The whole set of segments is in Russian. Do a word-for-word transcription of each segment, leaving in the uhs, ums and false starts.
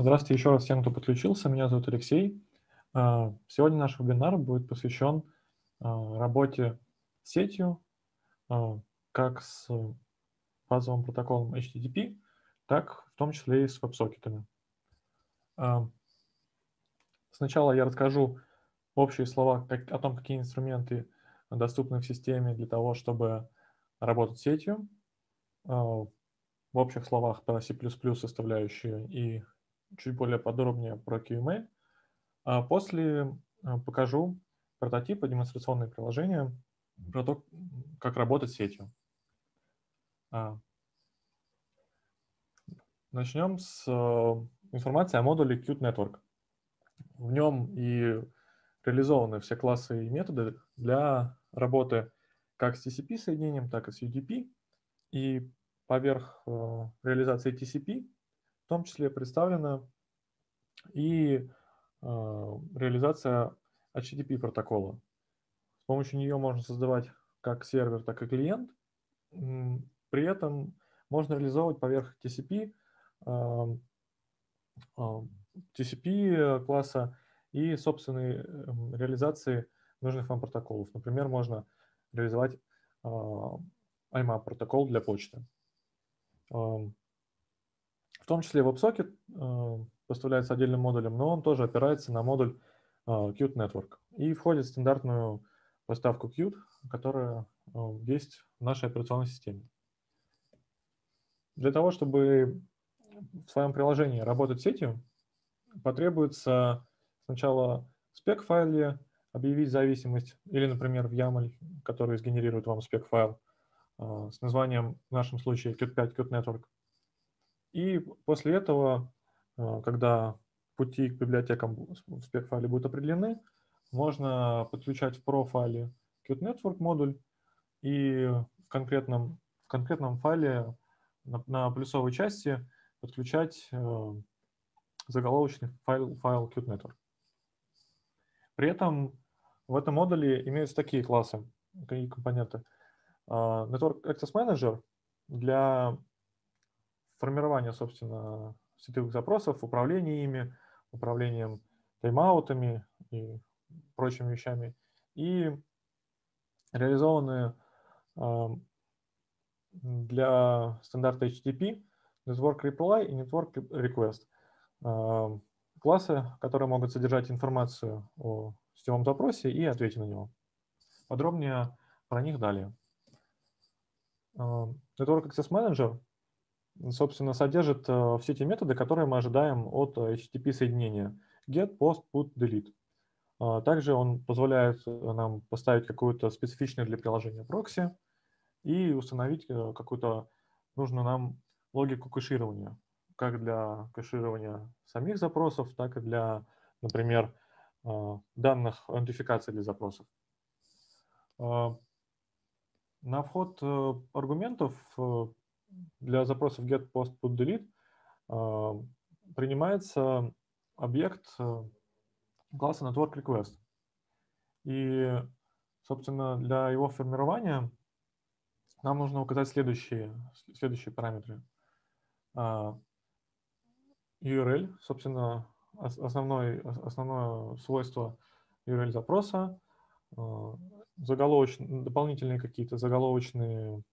Здравствуйте еще раз всем, кто подключился. Меня зовут Алексей. А, Сегодня наш вебинар будет посвящен а, работе с сетью, а, как с базовым протоколом эйч ти ти пи, так в том числе и с веб-сокетами. А, Сначала я расскажу общие слова как- о том, какие инструменты доступны в системе для того, чтобы работать с сетью. А, В общих словах про C++ составляющую и чуть более подробнее про кью эм эль. А после а, покажу прототипы, демонстрационные приложения про то, как работать с сетью. А, Начнем с э, информации о модуле Qt Network. В нем и реализованы все классы и методы для работы как с ти си пи-соединением, так и с ю ди пи. И поверх э, реализации ти си пи в том числе представлена и э, реализация эйч ти ти пи протокола. С помощью нее можно создавать как сервер, так и клиент. М, При этом можно реализовывать поверх ти си пи, а, а, ти си пи класса и собственные эм, реализации нужных вам протоколов. Например, можно реализовать а, ай эм эй пи протокол для почты. Ам, В том числе WebSocket а, поставляется отдельным модулем, но он тоже опирается на модуль а, Qt Network и входит в стандартную поставку Qt, которая а, есть в нашей операционной системе. Для того, чтобы в своем приложении работать с сетью, потребуется сначала в спек-файле объявить зависимость или, например, в ямл, который сгенерирует вам спек-файл а, с названием, в нашем случае, Qt пять Qt Network. И после этого, а, когда пути к библиотекам в спек-файле будут определены, можно подключать в про-файле Qt Network модуль и в конкретном, в конкретном файле на, на плюсовой части подключать э, заголовочный файл, файл Qt Network. При этом в этом модуле имеются такие классы и компоненты. Uh, Network Access Manager для формирования, собственно, сетевых запросов, управления ими, управлением тайм-аутами и прочими вещами. И реализованы uh, для стандарта эйч ти ти пи Network Reply и Network Request. Uh, классы, которые могут содержать информацию о сетевом запросе и ответе на него. Подробнее про них далее. Uh, Network Access Manager, собственно, содержит uh, все те методы, которые мы ожидаем от эйч ти ти пи-соединения. Get, Post, Put, Delete. Uh, также он позволяет нам поставить какую-то специфичную для приложения прокси и установить uh, какую-то нужную нам логику кэширования, как для кэширования самих запросов, так и для, например, uh, данных аутентификации для запросов. Uh, На вход э, аргументов э, для запросов get, post, put, delete э, принимается объект э, класса network request. И, собственно, для его формирования нам нужно указать следующие, следующие параметры. А, ю ар эл, собственно, основной, основное свойство ю ар эл запроса, э, заголовочные, дополнительные какие-то заголовочные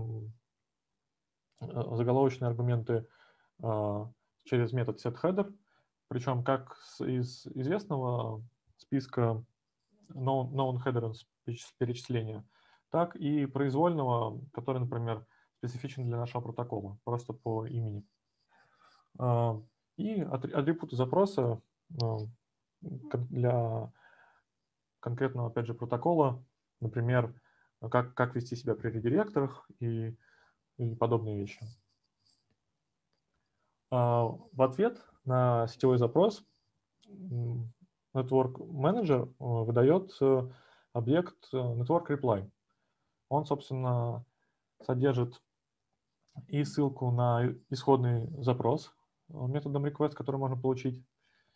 заголовочные аргументы а, через метод setHeader, причем как из известного списка known, known header перечисления, так и произвольного, который, например, специфичен для нашего протокола, просто по имени. А, И атрибуты запроса а, для конкретного, опять же, протокола, например, как, как вести себя при редиректорах и, и подобные вещи. В ответ на сетевой запрос Network Manager выдает объект Network Reply. Он, собственно, содержит и ссылку на исходный запрос методом request, который можно получить,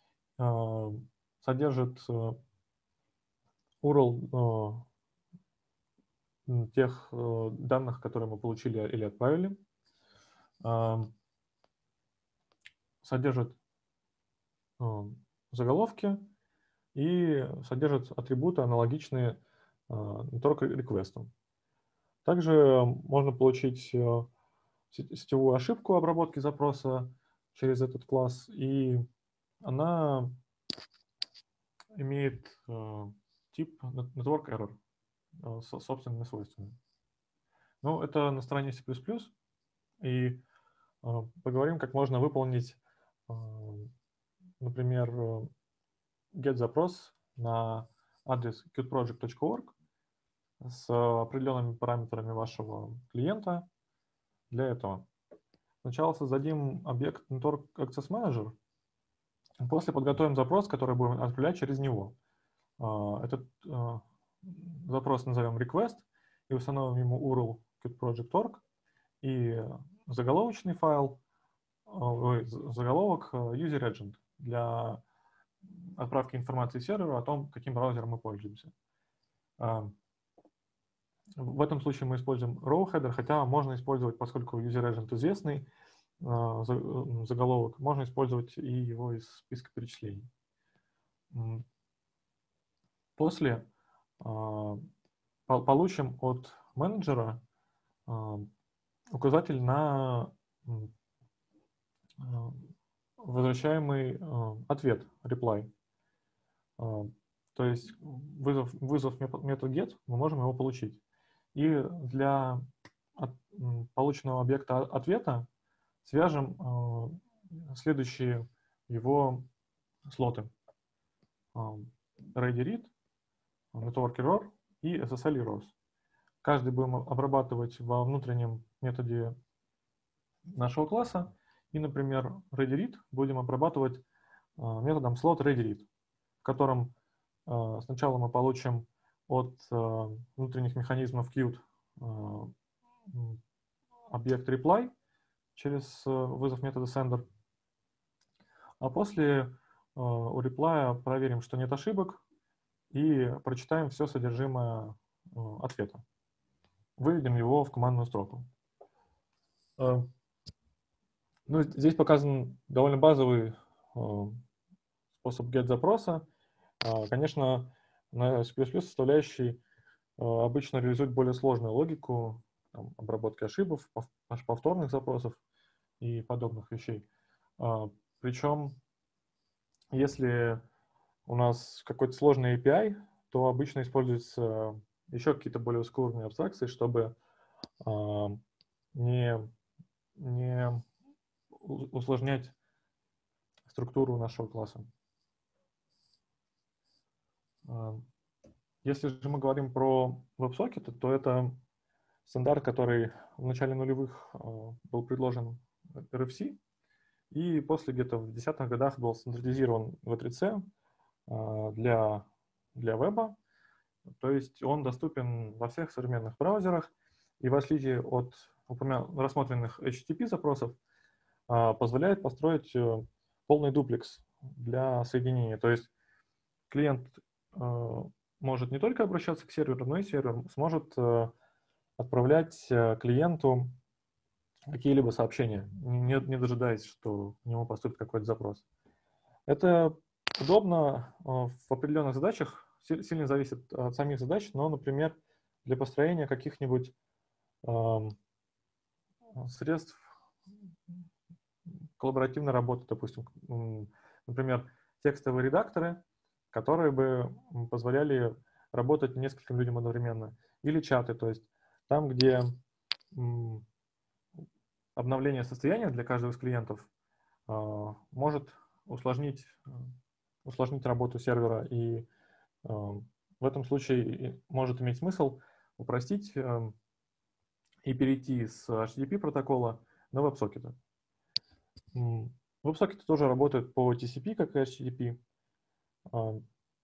содержит ю ар эл тех данных, которые мы получили или отправили, содержит заголовки и содержит атрибуты, аналогичные network request. Также можно получить сетевую ошибку обработки запроса через этот класс, и она имеет тип network error с собственными свойствами. Ну, это на стороне C++, и поговорим, как можно выполнить, например, get-запрос на адрес qtproject точка org с определенными параметрами вашего клиента. Для этого сначала создадим объект Network Access Manager, после подготовим запрос, который будем отправлять через него. Этот запрос назовем request и установим ему ю ар эл qtproject точка org и заголовочный файл, заголовок user agent для отправки информации серверу о том, каким браузером мы пользуемся. В этом случае мы используем row header, хотя можно использовать, поскольку user agent известный заголовок, можно использовать и его из списка перечислений. После получим от менеджера указатель на возвращаемый ответ, reply. То есть, вызов, вызов метод get, мы можем его получить. И для от, полученного объекта ответа свяжем следующие его слоты. ready read, network error и эс эс эл errors. Каждый будем обрабатывать во внутреннем методе нашего класса. И, например, ready read будем обрабатывать методом slot ready read, в котором сначала мы получим от внутренних механизмов Qt объект reply через вызов метода sender, а после у reply проверим, что нет ошибок, и прочитаем все содержимое ответа. Выведем его в командную строку. Ну, здесь показан довольно базовый способ get-запроса. Конечно, на C++ составляющий обычно реализует более сложную логику там, обработки ошибок, повторных запросов и подобных вещей. Причем, если у нас какой-то сложный эй пи ай, то обычно используются еще какие-то более ускоренные абстракции, чтобы не, не усложнять структуру нашего класса. Если же мы говорим про WebSocket, то это стандарт, который в начале нулевых был предложен эр эф си, и после где-то в десятых годах был стандартизирован ви три си для, для веба. То есть он доступен во всех современных браузерах, и в отличие от рассмотренных эйч ти ти пи запросов, позволяет построить полный дуплекс для соединения. То есть клиент может не только обращаться к серверу, но и сервер сможет отправлять клиенту какие-либо сообщения, не, не дожидаясь, что к нему поступит какой-то запрос. Это удобно в определенных задачах, сильно зависит от самих задач, но, например, для построения каких-нибудь э, средств коллаборативной работы, допустим, например, текстовые редакторы, которые бы позволяли работать нескольким людям одновременно, или чаты, то есть там, где м, обновление состояния для каждого из клиентов э, может усложнить, усложнить работу сервера, и э, в этом случае может иметь смысл упростить э, и перейти с эйч ти ти пи протокола на WebSocket. WebSocket тоже работает по ти си пи, как и эйч ти ти пи. Э,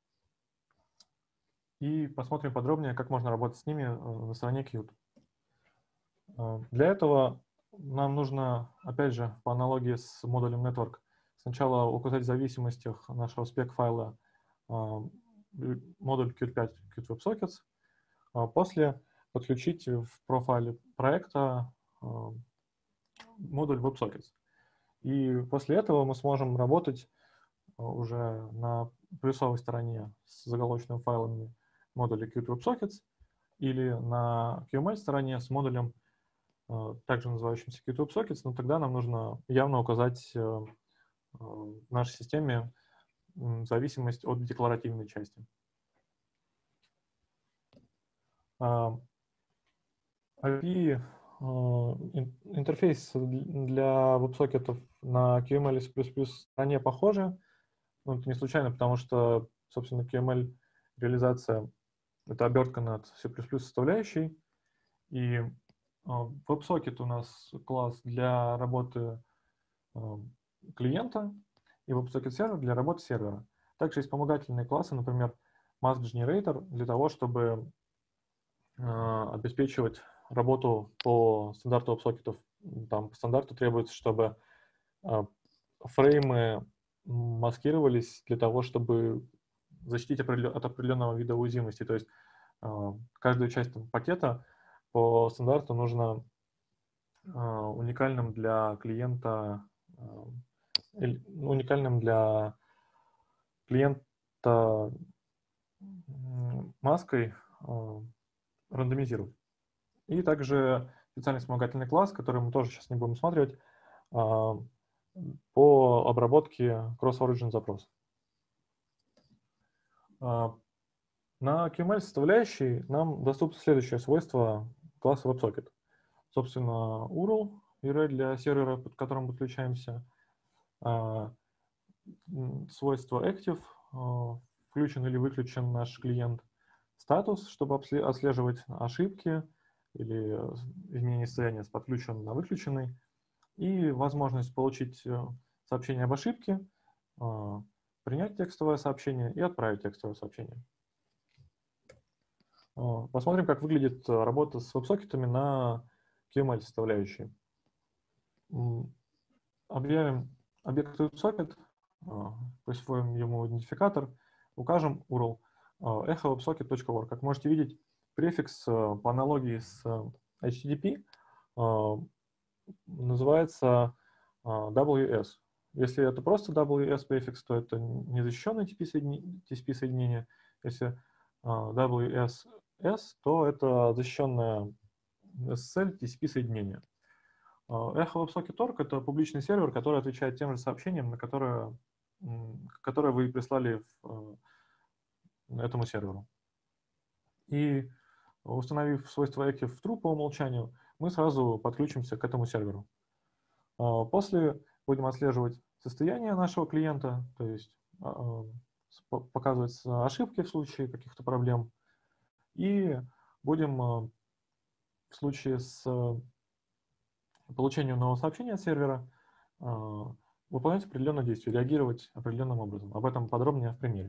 и посмотрим подробнее, как можно работать с ними на стороне Qt. Э, для этого нам нужно, опять же, по аналогии с модулем Network, сначала указать в зависимостях нашего спек-файла э, модуль Qt пять Qt WebSockets, а после подключить в профайле проекта э, модуль WebSockets. И после этого мы сможем работать уже на плюсовой стороне с заголовочными файлами модуля QtWebSockets или на кью эм эль стороне с модулем, также называющимся QtWebSockets, но тогда нам нужно явно указать в нашей системе зависимость от декларативной части. эй пи ай, интерфейс для веб-сокетов на кью эм эль и C++ стороне похожи. Ну, это не случайно, потому что, собственно, кью эм эль реализация — это обертка над C++ составляющей. И WebSocket у нас класс для работы клиента, и WebSocket сервер для работы сервера. Также есть вспомогательные классы, например, Mask Generator, для того, чтобы обеспечивать работу по стандарту WebSocket'ов. Там по стандарту требуется, чтобы фреймы маскировались для того, чтобы защитить от определенного вида уязвимости. То есть каждую часть пакета по стандарту нужно уникальным для клиента, уникальным для клиента маской рандомизировать. И также специальный вспомогательный класс, который мы тоже сейчас не будем смотреть, по обработке cross-origin запросов. На кью эм эль составляющей нам доступно следующее свойство класса WebSocket. Собственно, ю ар эл, array для сервера, под которым подключаемся, свойство active, включен или выключен наш клиент, статус, чтобы отслеживать ошибки или изменение состояния с подключенным на выключенный, и возможность получить сообщение об ошибке, принять текстовое сообщение и отправить текстовое сообщение. Посмотрим, как выглядит работа с веб-сокетами на кью эм эль составляющей. Объявим объект WebSocket, присвоим ему идентификатор, укажем ю ар эл echo websocket точка org. Как можете видеть, префикс по аналогии с эйч ти ти пи называется дабл ю эс. Если это просто дабл ю эс префикс, то это незащищенное ти си пи соединение. Если дабл ю эс эс, то это защищенное эс эс эль ти си пи соединение. echo websocket точка org — это публичный сервер, который отвечает тем же сообщениям, на которые, которые вы прислали в, этому серверу. И установив свойство active true по умолчанию, мы сразу подключимся к этому серверу. После будем отслеживать состояние нашего клиента, то есть показывать ошибки в случае каких-то проблем, и будем в случае с получением нового сообщения от сервера выполнять определенное действие, реагировать определенным образом. Об этом подробнее в примере.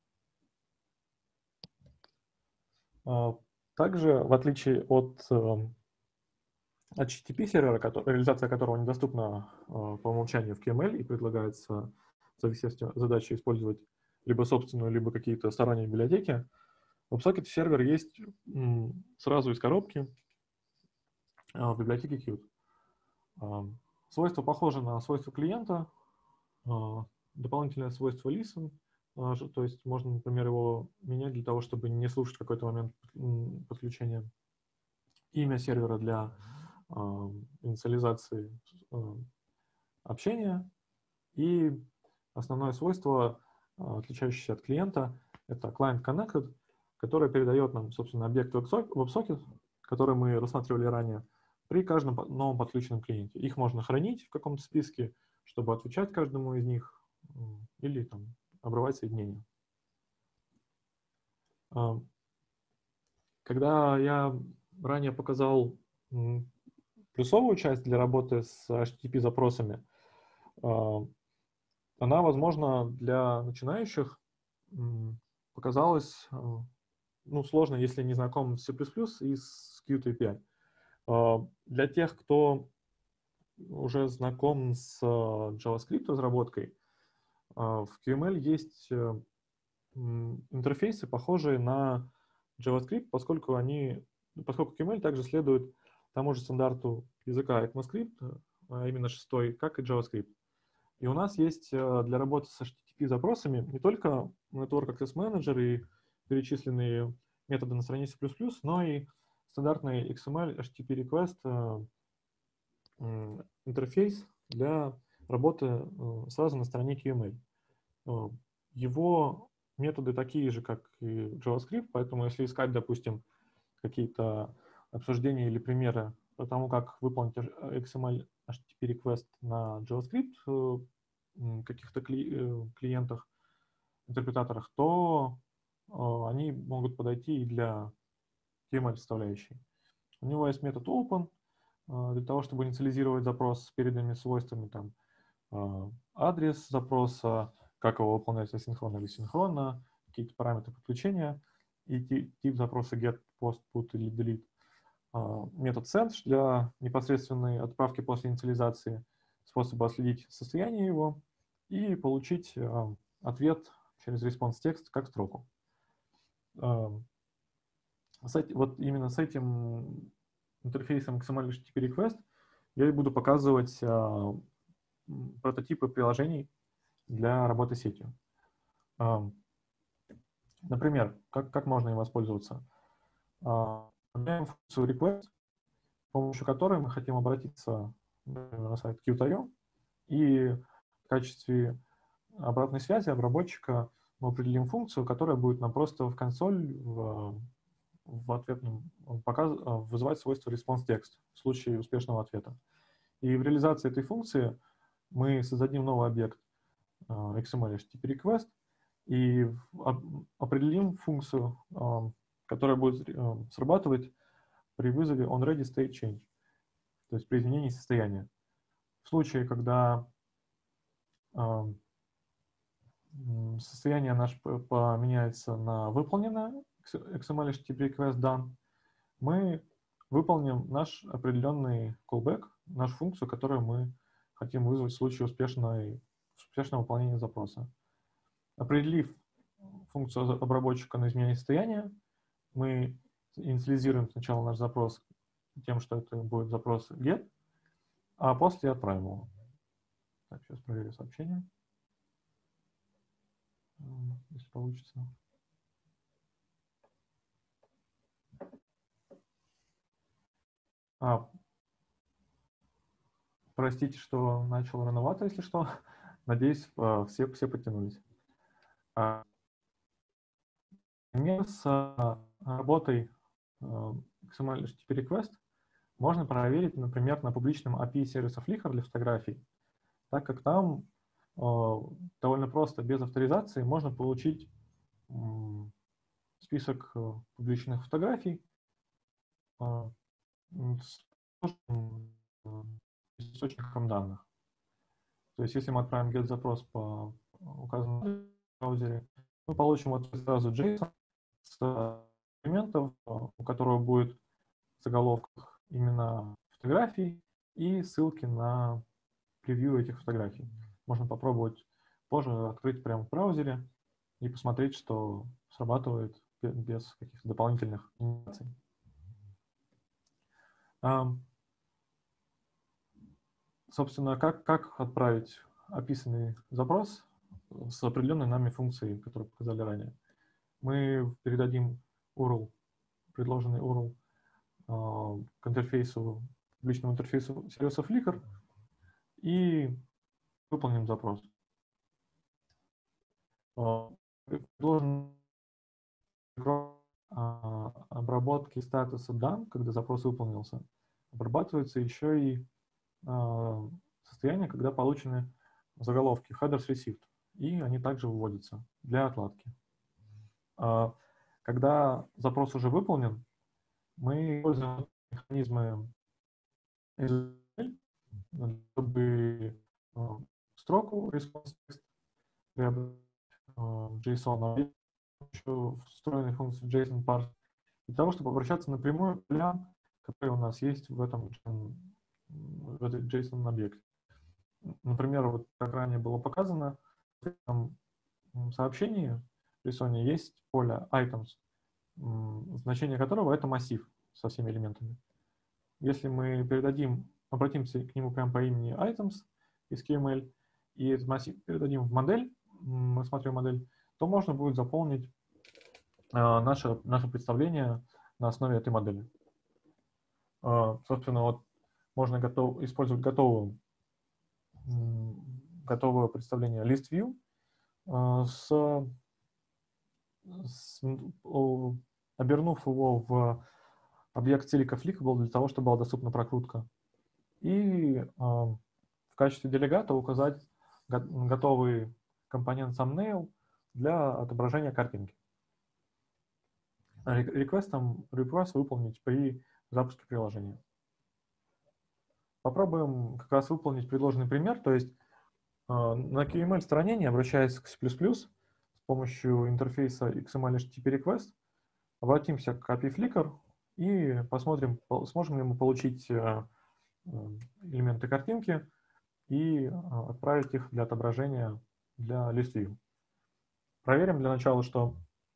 Также, в отличие от эйч ти ти пи сервера, реализация которого недоступна по умолчанию в кью эм эль и предлагается в зависимости от задачи использовать либо собственную, либо какие-то сторонние библиотеки, в WebSocket сервер есть сразу из коробки в библиотеке Qt. Свойства похожи на свойства клиента. Дополнительное свойство listen, то есть можно, например, его менять для того, чтобы не слушать в какой-то момент подключения. Имя сервера для инициализации общения. И основное свойство, отличающееся от клиента, это client connected, которое передает нам, собственно, объект WebSocket, который мы рассматривали ранее, при каждом новом подключенном клиенте. Их можно хранить в каком-то списке, чтобы отвечать каждому из них, или там обрывать соединение. Когда я ранее показал плюсовую часть для работы с эйч ти ти пи-запросами, она, возможно, для начинающих показалась ну, сложно, если не знаком с C++ и с Qt эй пи ай. Для тех, кто уже знаком с JavaScript разработкой, в кью эм эль есть интерфейсы, похожие на JavaScript, поскольку они, поскольку кью эм эль также следует тому же стандарту языка ECMAScript, а именно шестой, как и JavaScript. И у нас есть для работы с эйч ти ти пи-запросами не только Network Access Manager и перечисленные методы на странице плюс плюс, но и стандартный икс эм эль эйч ти ти пи request интерфейс для работы сразу на стороне кью эм эль. Его методы такие же, как и JavaScript, поэтому если искать, допустим, какие-то обсуждения или примеры по тому, как выполнить икс эм эль эйч ти ти пи request на JavaScript каких-то кли- клиентах, интерпретаторах, то они могут подойти и для кью эм эль-составляющей. У него есть метод open для того, чтобы инициализировать запрос с переданными свойствами, там, адрес запроса, как его выполнять асинхронно или синхронно, какие-то параметры подключения, и тип запроса get, post, put или delete. Метод send для непосредственной отправки после инициализации, способа отследить состояние его и получить ответ через response текст как строку. Вот именно с этим интерфейсом икс эм эль эйч ти ти пи request я и буду показывать прототипы приложений для работы с сетью. Например, как, как можно им воспользоваться? Добавляем функцию request, с помощью которой мы хотим обратиться на сайт Qt точка ай о, и в качестве обратной связи обработчика мы определим функцию, которая будет нам просто в консоль в, в ответном показ, вызывать свойство response text в случае успешного ответа. И в реализации этой функции мы создадим новый объект икс эм эль эйч ти ти пи request и определим функцию, которая будет срабатывать при вызове onReadyStateChange, то есть при изменении состояния. В случае, когда состояние наше поменяется на выполненное, икс эм эль эйч ти ти пи request done, мы выполним наш определенный callback, нашу функцию, которую мы хотим вызвать в случае успешной, успешного выполнения запроса. Определив функцию обработчика на изменение состояния, мы инициализируем сначала наш запрос тем, что это будет запрос get, а после отправим его. Так, сейчас проверю сообщение, если получится. А, простите, что начал рановато, если что. Надеюсь, все, все подтянулись. Пример с работой икс эм эль эйч ти ти пи request можно проверить, например, на публичном эй пи ай сервиса Flickr для фотографий, так как там довольно просто, без авторизации, можно получить список публичных фотографий с источником данных. То есть, если мы отправим get-запрос по указанному браузере, мы получим вот сразу JSON с элементов, у которого будет в заголовках именно фотографий и ссылки на превью этих фотографий. Можно попробовать позже открыть прямо в браузере и посмотреть, что срабатывает без каких-то дополнительных инициаций. Собственно, как, как отправить описанный запрос с определенной нами функцией, которую показали ранее. Мы передадим ю ар эл, предложенный ю ар эл к интерфейсу, публичному интерфейсу сервиса Flickr и выполним запрос. Предложен обработки статуса дан, когда запрос выполнился, обрабатывается еще и состояние, когда получены заголовки headers received, и они также выводятся для отладки. Когда запрос уже выполнен, мы используем механизмы, чтобы строку response text JSON, еще встроенной функции JSON parse, для того, чтобы обращаться напрямую к полям, которые у нас есть в этом в этой JSON-объекте. Например, вот как ранее было показано, в этом сообщении в JSON есть поле items, значение которого это массив со всеми элементами. Если мы передадим, обратимся к нему прямо по имени items из кью эм эль и этот массив передадим в модель, мы смотрим модель, то можно будет заполнить наше, наше представление на основе этой модели. Собственно, вот можно готов, использовать готовую, готовое представление list view с, с, обернув его в объект Silica Flickable для того, чтобы была доступна прокрутка. И в качестве делегата указать готовый компонент thumbnail для отображения картинки. Request, request выполнить при запуске приложения. Попробуем как раз выполнить предложенный пример, то есть на кью эм эль-стороне, не обращаясь к C++, с помощью интерфейса икс эм эль эйч ти ти пи request, обратимся к эй пи ай Flickr и посмотрим, сможем ли мы получить элементы картинки и отправить их для отображения для ListView. Проверим для начала, что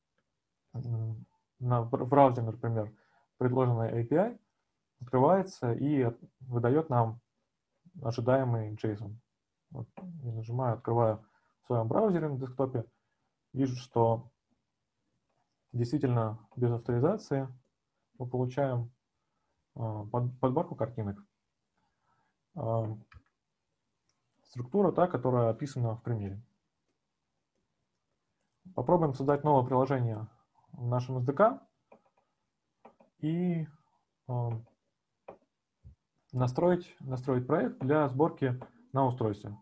на, в браузере, например, предложенный эй пи ай открывается и выдает нам ожидаемый JSON. Вот, я нажимаю, открываю в своем браузере на десктопе, вижу, что действительно без авторизации мы получаем подборку картинок. Структура та, которая описана в примере. Попробуем создать новое приложение в нашем эс ди кей и настроить, настроить проект для сборки на устройстве.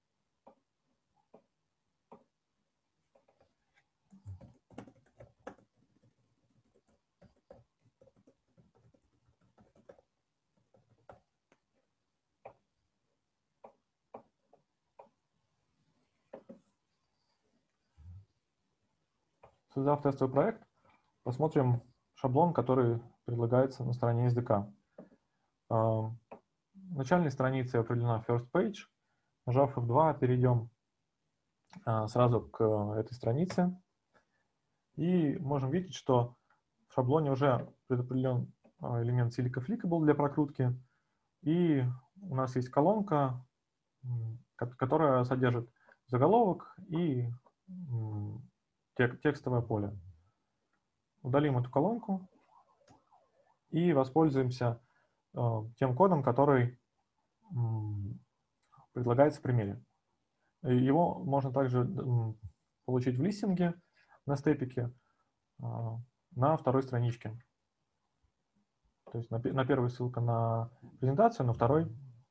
Создав тестовый проект, посмотрим шаблон, который предлагается на стороне эс ди кей. В начальной странице определена first page. Нажав эф два, перейдем сразу к этой странице. И можем видеть, что в шаблоне уже предопределен элемент Silica Flickable для прокрутки. И у нас есть колонка, которая содержит заголовок и текстовое поле. Удалим эту колонку и воспользуемся тем кодом, который предлагается в примере. Его можно также получить в листинге на степике на второй страничке. То есть на, на первой ссылка на презентацию, на второй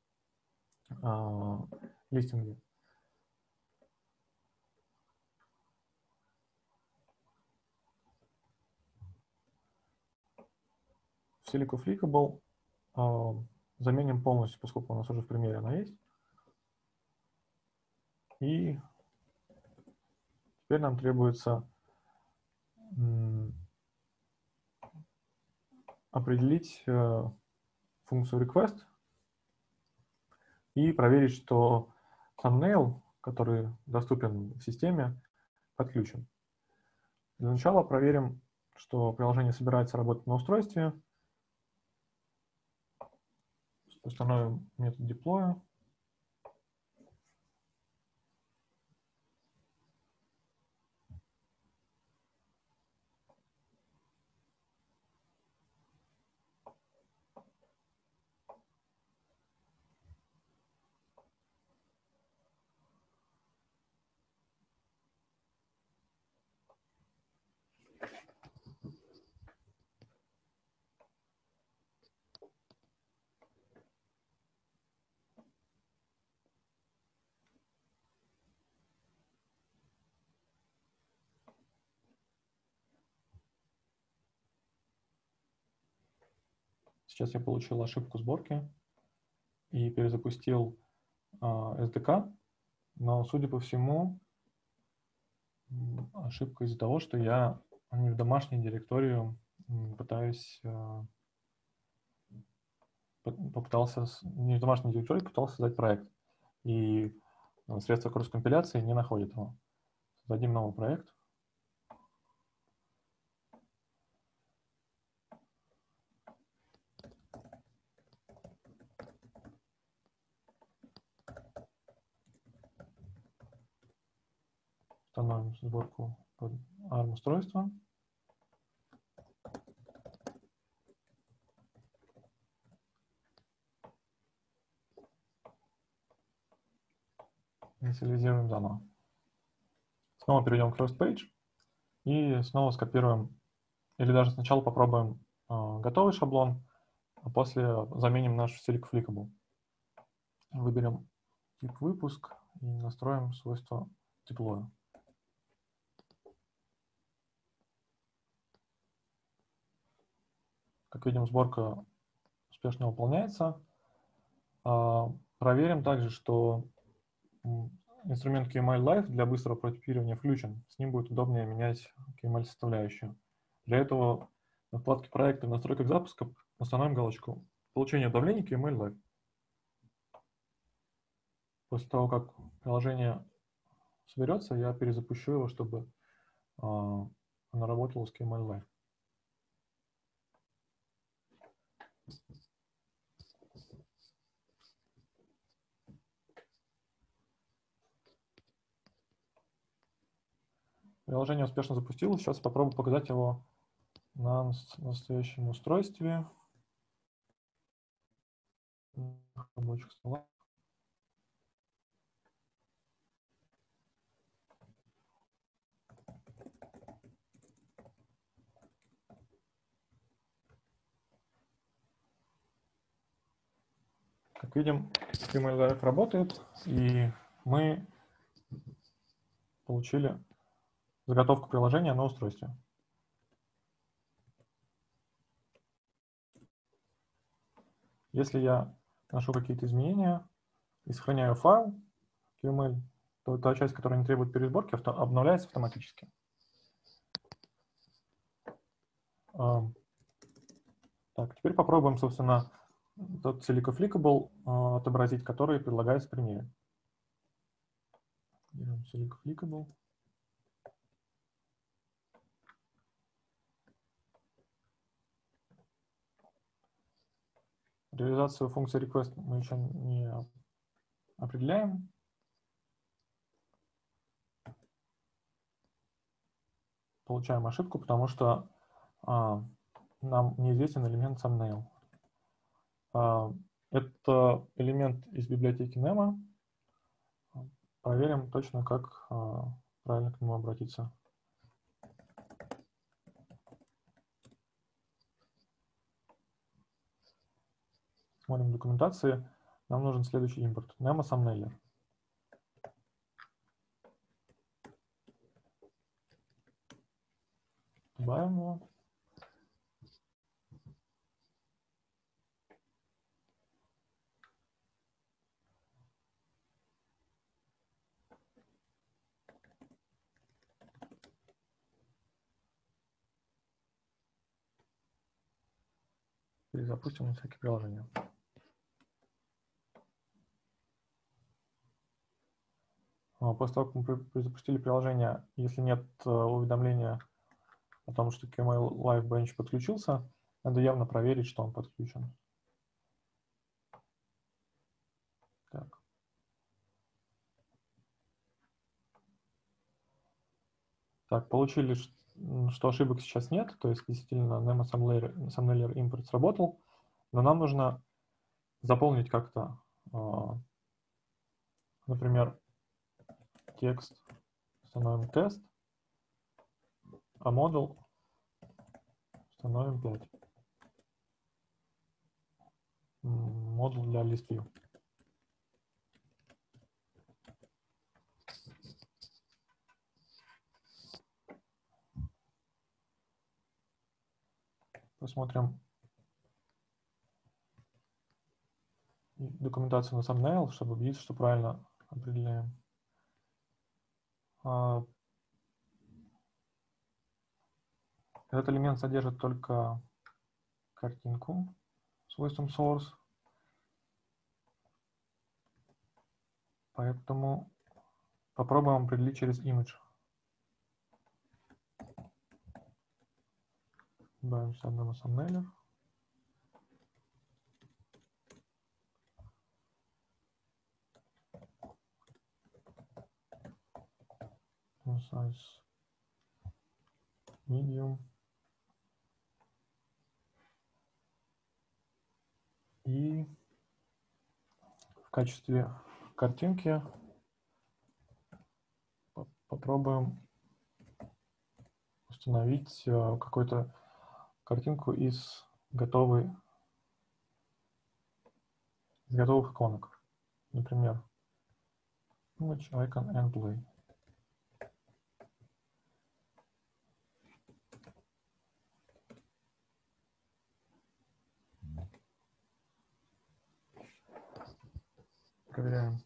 листинге. В Silica Flickable заменим полностью, поскольку у нас уже в примере она есть. И теперь нам требуется определить функцию request и проверить, что thumbnail, который доступен в системе, подключен. Для начала проверим, что приложение собирается работать на устройстве. Установим метод deploy. Сейчас я получил ошибку сборки и перезапустил эс ди кей, но, судя по всему, ошибка из-за того, что я не в домашней директории пытаюсь, попытался, не в домашней директории пытался создать проект, и средства кросс-компиляции не находит его. Создадим новый проект. Установим сборку под арм устройство. Инициализируем заново. Снова перейдем к First Page и снова скопируем, или даже сначала попробуем э, готовый шаблон, а после заменим наш Select Clickable. Выберем тип выпуск и настроим свойство Deploy. Как видим, сборка успешно выполняется. Проверим также, что инструмент кей эм эль Live для быстрого прототипирования включен. С ним будет удобнее менять кей эм эль-составляющую. Для этого на вкладке проекта в настройках запуска установим галочку «Получение давления кей эм эль Live». После того, как приложение соберется, я перезапущу его, чтобы оно работало с кей эм эль Live. Приложение успешно запустилось. Сейчас попробую показать его на настоящем устройстве. Рабочих столах. Как видим, кей эм эль Live работает, и мы получили заготовку приложения на устройстве. Если я вношу какие-то изменения и сохраняю файл кей эм эль, то та часть, которая не требует пересборки, авто обновляется автоматически. Так, теперь попробуем, собственно, тот Select Clickable отобразить, который предлагается в примере. Берем Select Clickable. Реализацию функции request мы еще не определяем. Получаем ошибку, потому что а, нам неизвестен элемент thumbnail. А, это элемент из библиотеки Nemo. Проверим точно, как а, правильно к нему обратиться. Смотрим в документации. Нам нужен следующий импорт. Nemo thumbnailer. Добавим его. Перезапустим на всякие приложения. После того, как мы запустили приложение, если нет уведомления о том, что кей эм эль Live Bench подключился, надо явно проверить, что он подключен. Так. Так, получили, что ошибок сейчас нет, то есть действительно Nemo thumbnailer import сработал, но нам нужно заполнить как-то, например, текст, установим тест, а модуль установим пять. Модуль для list view. Посмотрим документацию на thumbnail, чтобы убедиться, что правильно определяем. Этот элемент содержит только картинку свойством source, поэтому попробуем определить через image. Добавим сюда одного thumbnail. size medium. И в качестве картинки попробуем установить какую-то картинку из готовой, из готовых иконок. Например, image, icon and play. Проверяем.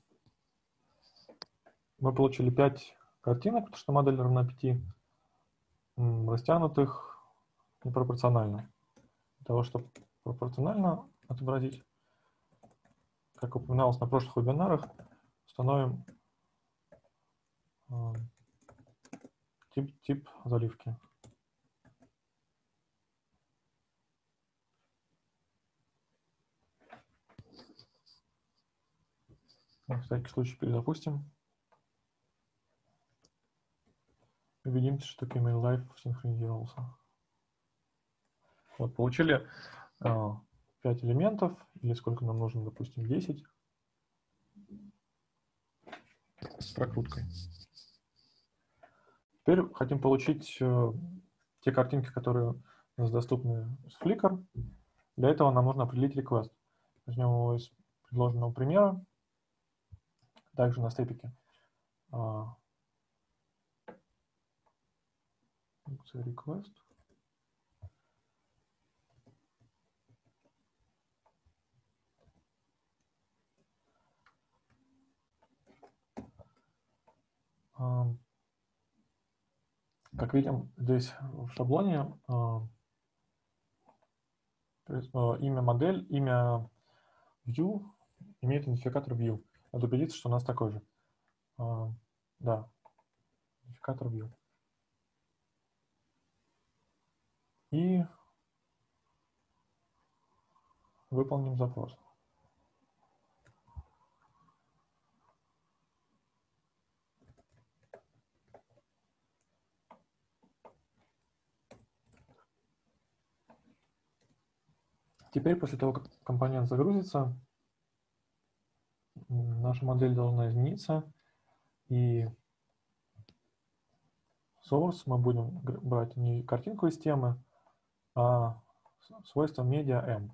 Мы получили пять картинок, потому что модель равна пяти, растянутых непропорционально. Для того, чтобы пропорционально отобразить, как упоминалось на прошлых вебинарах, установим э, тип, тип заливки. На всякий случай перезапустим. Убедимся, что Camel Live синхронизировался. Вот, получили э, пять элементов, или сколько нам нужно, допустим, десять, с прокруткой. Теперь хотим получить э, те картинки, которые у нас доступны с Flickr. Для этого нам нужно определить request. Возьмем его из предложенного примера, также на степике. Request. Как видим, здесь в шаблоне имя модель, имя view имеет идентификатор view. Надо убедиться, что у нас такой же. Да, идентификатор view. И выполним запрос. Теперь, после того, как компонент загрузится, наша модель должна измениться, и source мы будем брать не картинку из темы, а свойство media m.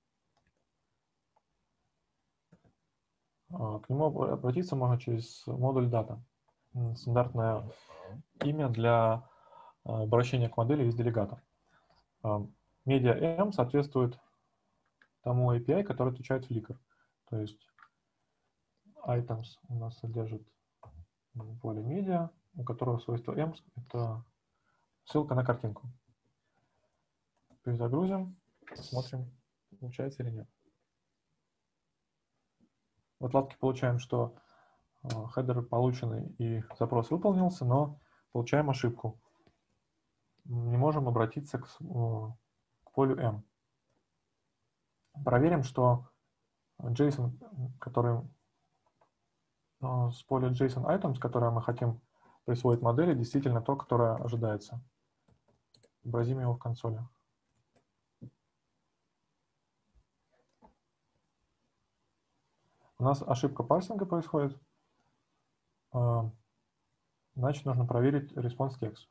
К нему обратиться можно через модуль data. Стандартное имя для обращения к модели из делегата. Media m соответствует тому эй пи ай, который отвечает Flickr. То есть items у нас содержит поле media, у которого свойство m — это ссылка на картинку. Перезагрузим, посмотрим, получается или нет. В отладке получаем, что хедеры получены и запрос выполнился, но получаем ошибку. Не можем обратиться к, к полю m. Проверим, что JSON, который с поля JSON items, которое мы хотим присвоить модели, действительно то, которое ожидается. Отобразим его в консоли. У нас ошибка парсинга происходит. Значит, нужно проверить response текст.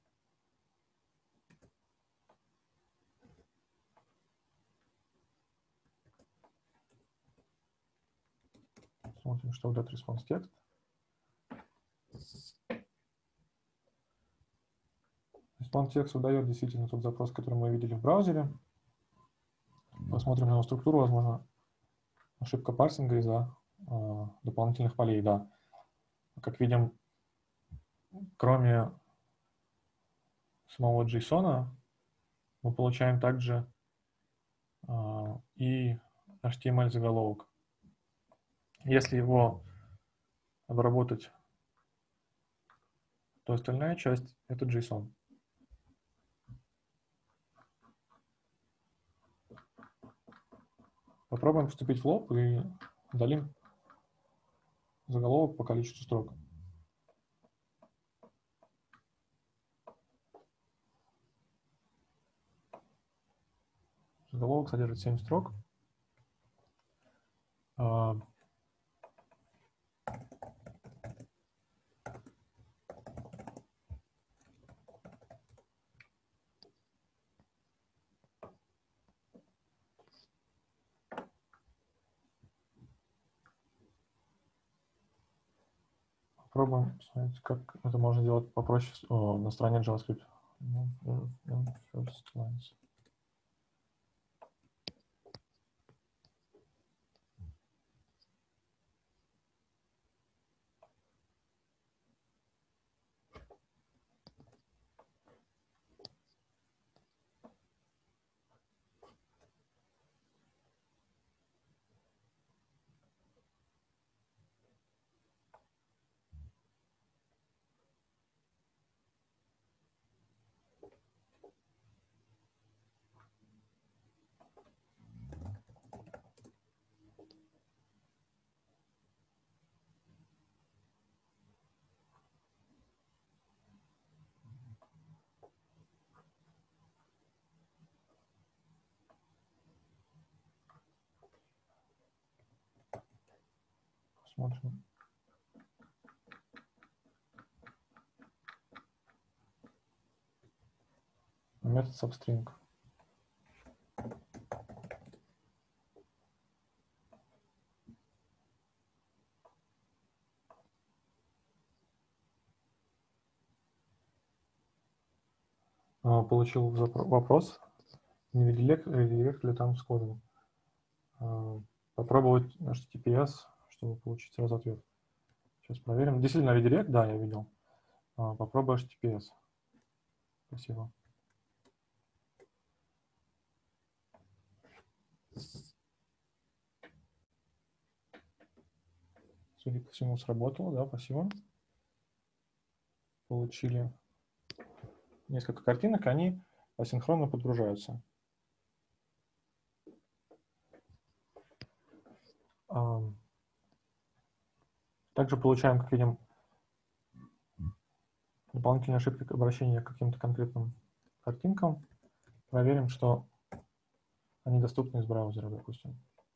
Смотрим, что выдает response текст. Response текст выдает действительно тот запрос, который мы видели в браузере. Посмотрим на его структуру, возможно, ошибка парсинга из-за э, дополнительных полей. Да. Как видим, кроме самого JSON мы получаем также э, и эйч ти эм эль-заголовок. Если его обработать, то остальная часть — это JSON. Попробуем вступить в лоб и удалим заголовок по количеству строк. Заголовок содержит семь строк. Попробуем посмотреть, как это можно делать попроще о, на стороне JavaScript. First lines. Посмотрим. Метод substring. Получил вопрос, не редирект ли там с кодом. Попробовать эйч ти ти пи эс, чтобы получить сразу ответ. Сейчас проверим. Действительно, редирект, да, я видел. Попробую эйч ти ти пи эс. Спасибо. Судя по всему, сработало, да, спасибо. Получили несколько картинок, они асинхронно подгружаются. Также получаем, как видим, дополнительные ошибки обращения к каким-то конкретным картинкам. Проверим, что они доступны из браузера, допустим.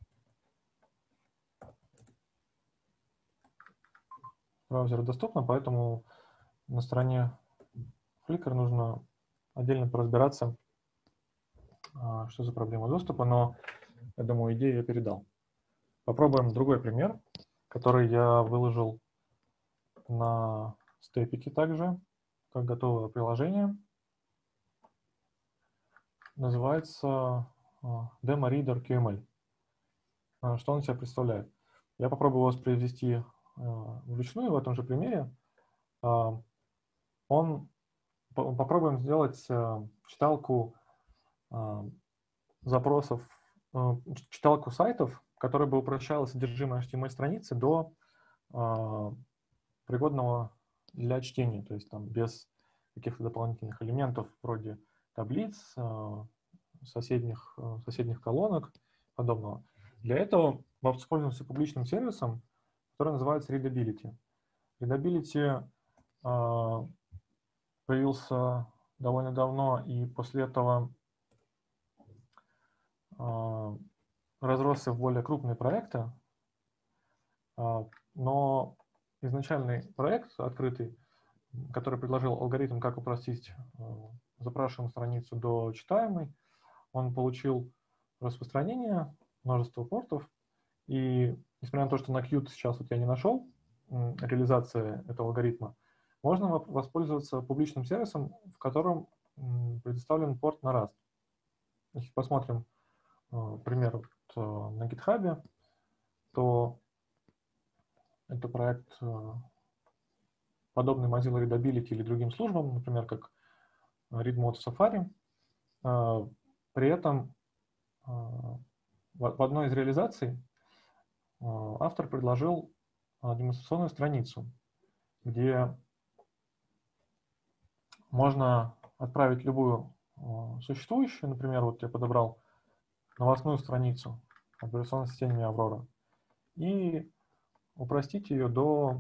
Браузер доступно, поэтому на стороне Flickr нужно отдельно поразбираться, что за проблема доступа, но, я думаю, идею я передал. Попробуем другой пример, который я выложил на степике также, как готовое приложение. Называется Demo Reader кью эм эль. Что он себя представляет? Я попробую воспроизвести вручную в этом же примере. Он, попробуем сделать читалку запросов, читалку сайтов, которая бы упрощала содержимое эйч ти эм эль-страницы до пригодного для чтения, то есть там без каких-то дополнительных элементов вроде таблиц, соседних, соседних колонок, подобного. Для этого воспользуемся публичным сервисом, который называется Readability. Readability э, появился довольно давно, и после этого э, разросся в более крупные проекты, э, но изначальный проект открытый, который предложил алгоритм, как упростить э, запрашиваемую страницу до читаемой, он получил распространение, множество портов, и несмотря на то, что на Qt сейчас вот я не нашел реализации этого алгоритма, можно воспользоваться публичным сервисом, в котором предоставлен порт на Rust. Если посмотрим пример вот на GitHub, то это проект, подобный Mozilla Readability или другим службам, например, как Readmode Safari. При этом в одной из реализаций автор предложил демонстрационную страницу, где можно отправить любую существующую, например, вот я подобрал новостную страницу операционной системы Aurora, и упростить ее до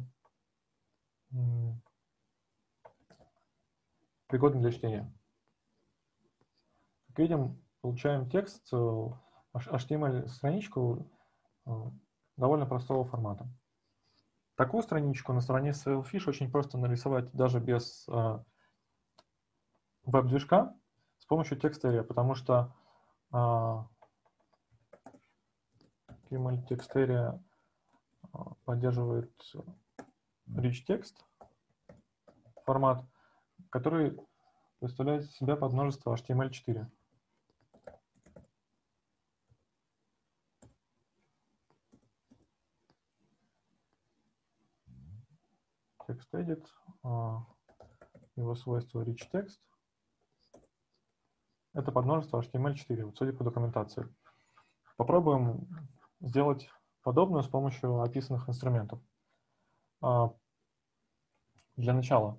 пригодной для чтения. Как видим, получаем текст, эйч ти эм эль-страничку довольно простого формата. Такую страничку на стороне Sailfish очень просто нарисовать даже без веб-движка с помощью TextArea, потому что эйч ти эм эль TextArea поддерживает rich text формат, который представляет из себя подмножество эйч ти эм эль четыре. TextEdit, его свойство rich text. Это подмножество эйч ти эм эль четыре, вот судя по документации. Попробуем сделать подобное с помощью описанных инструментов. Для начала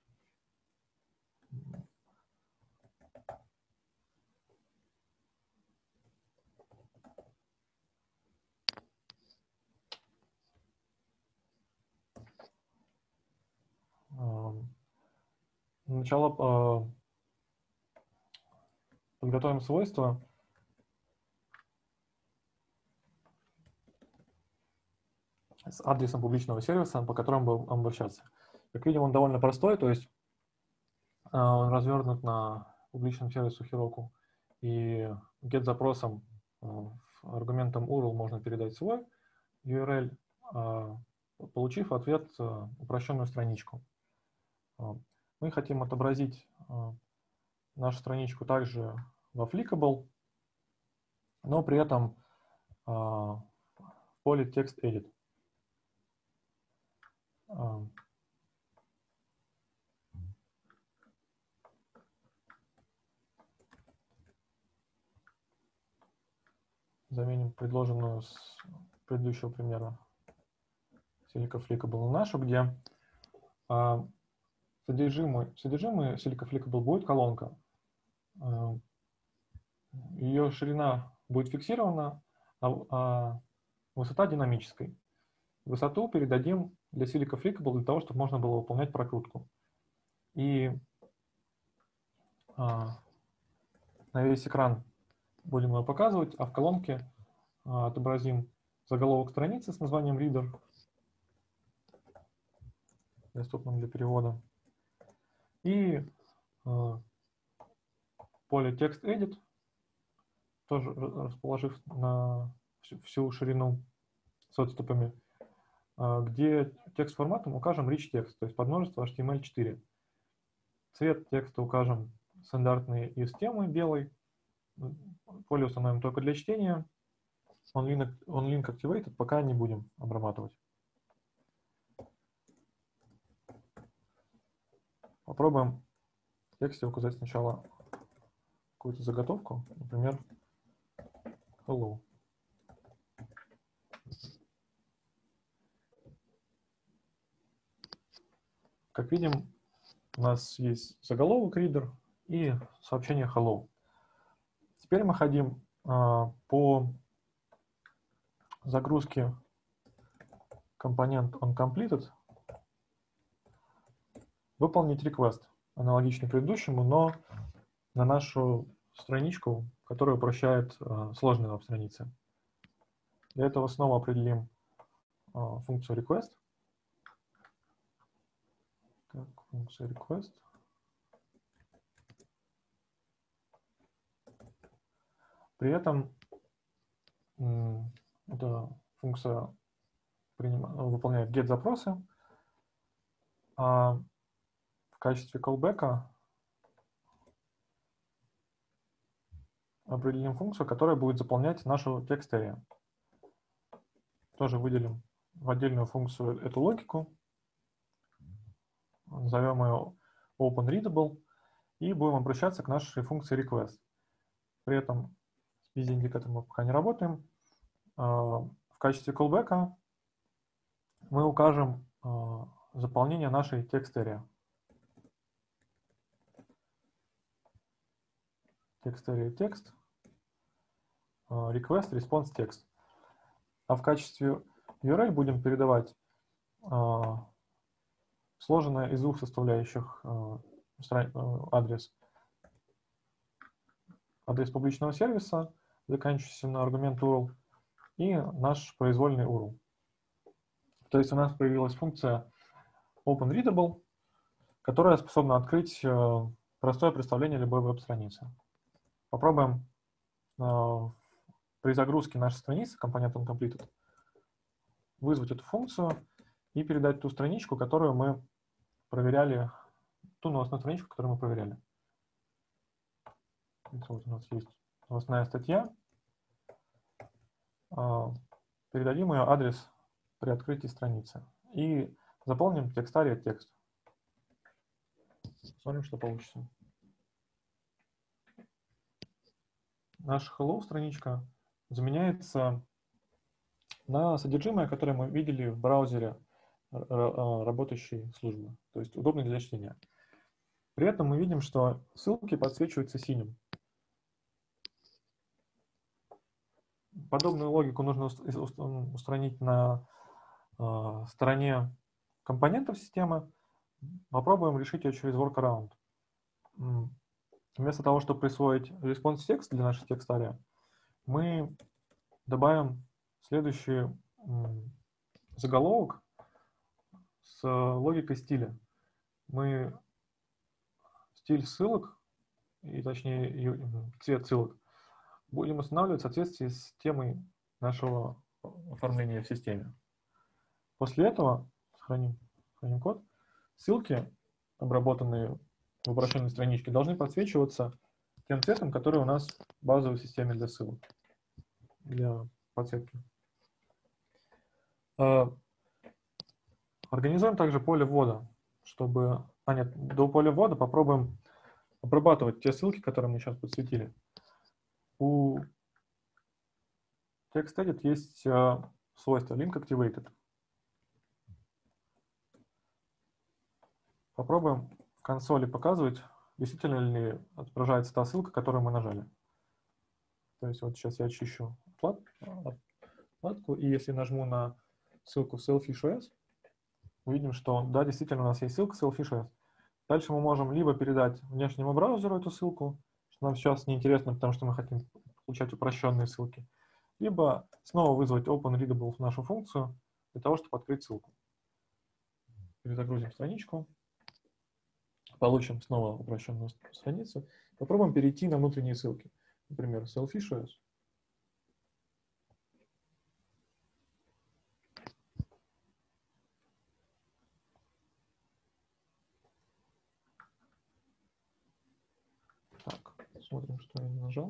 Сначала подготовим свойства с адресом публичного сервиса, по которому будем обращаться. Как видим, он довольно простой, то есть он развернут на публичном сервисе Heroku, и get-запросом аргументом ю ар эл можно передать свой ю ар эл, получив в ответ упрощенную страничку. Мы хотим отобразить нашу страничку также во Flickable, но при этом в поле TextEdit. Заменим предложенную с предыдущего примера Silica Flickable на нашу, где содержимое, содержимое Silica Flickable будет колонка. Ее ширина будет фиксирована, а, а высота динамической. Высоту передадим для Silica Flickable для того, чтобы можно было выполнять прокрутку. И а, на весь экран будем его показывать, а в колонке а, отобразим заголовок страницы с названием Reader, доступным для перевода. И а, поле TextEdit, тоже расположив на всю, всю ширину с отступами, где текст форматом укажем rich text, то есть подмножество эйч ти эм эль четыре. Цвет текста укажем стандартный из темы белый. Поле установим только для чтения. OnLink, OnLink Activated пока не будем обрабатывать. Попробуем в тексте указать сначала какую-то заготовку, например, hello. Как видим, у нас есть заголовок reader и сообщение hello. Теперь мы хотим а, по загрузке компонент onCompleted выполнить request, аналогичный предыдущему, но на нашу страничку, которая упрощает а, сложные веб-страницы. Для этого снова определим а, функцию request. Так, функция request. При этом эта функция выполняет get-запросы, а в качестве callback определим функцию, которая будет заполнять нашу TextArea. Тоже выделим в отдельную функцию эту логику, назовем ее OpenReadable и будем обращаться к нашей функции request. При этом с без деньги к этому пока не работаем. В качестве callback мы укажем заполнение нашей TextArea. TextArea текст, request, response text. А в качестве ю ар эл будем передавать сложенное из двух составляющих адрес адрес публичного сервиса, заканчивающийся на аргумент ю ар эл, и наш произвольный ю ар эл. То есть у нас появилась функция OpenReadable, которая способна открыть простое представление любой веб-страницы. Попробуем при загрузке нашей страницы компонентом completed вызвать эту функцию и передать ту страничку, которую мы проверяли, ту новостную страничку, которую мы проверяли. Вот у нас есть новостная статья. Передадим ее адрес при открытии страницы и заполним текстария текст. Смотрим, что получится. Наша hello страничка заменяется на содержимое, которое мы видели в браузере работающей службы, то есть удобно для чтения. При этом мы видим, что ссылки подсвечиваются синим. Подобную логику нужно устранить на стороне компонентов системы. Попробуем решить ее через workaround. Вместо того, чтобы присвоить response текст для нашей текстария, мы добавим следующий заголовок с логикой стиля. Мы стиль ссылок, и точнее цвет ссылок, будем устанавливать в соответствии с темой нашего оформления в системе. После этого сохраним, сохраним код. Ссылки, обработанные в упрощенной страничке, должны подсвечиваться тем цветом, который у нас в базовой системе для ссылок, для подсветки. Организуем также поле ввода, чтобы... А нет, до поля ввода попробуем обрабатывать те ссылки, которые мы сейчас подсветили. У TextEdit есть свойство LinkActivated. Попробуем в консоли показывать, действительно ли отображается та ссылка, которую мы нажали. То есть вот сейчас я очищу вкладку, и если нажму на ссылку Sailfish.os, увидим, что да, действительно у нас есть ссылка Sailfish.os. Дальше мы можем либо передать внешнему браузеру эту ссылку, что нам сейчас неинтересно, потому что мы хотим получать упрощенные ссылки, либо снова вызвать OpenReadable в нашу функцию для того, чтобы открыть ссылку. Перезагрузим страничку, получим снова упрощенную страницу, попробуем перейти на внутренние ссылки, например, Sailfish.os. Так, смотрим, что я нажал.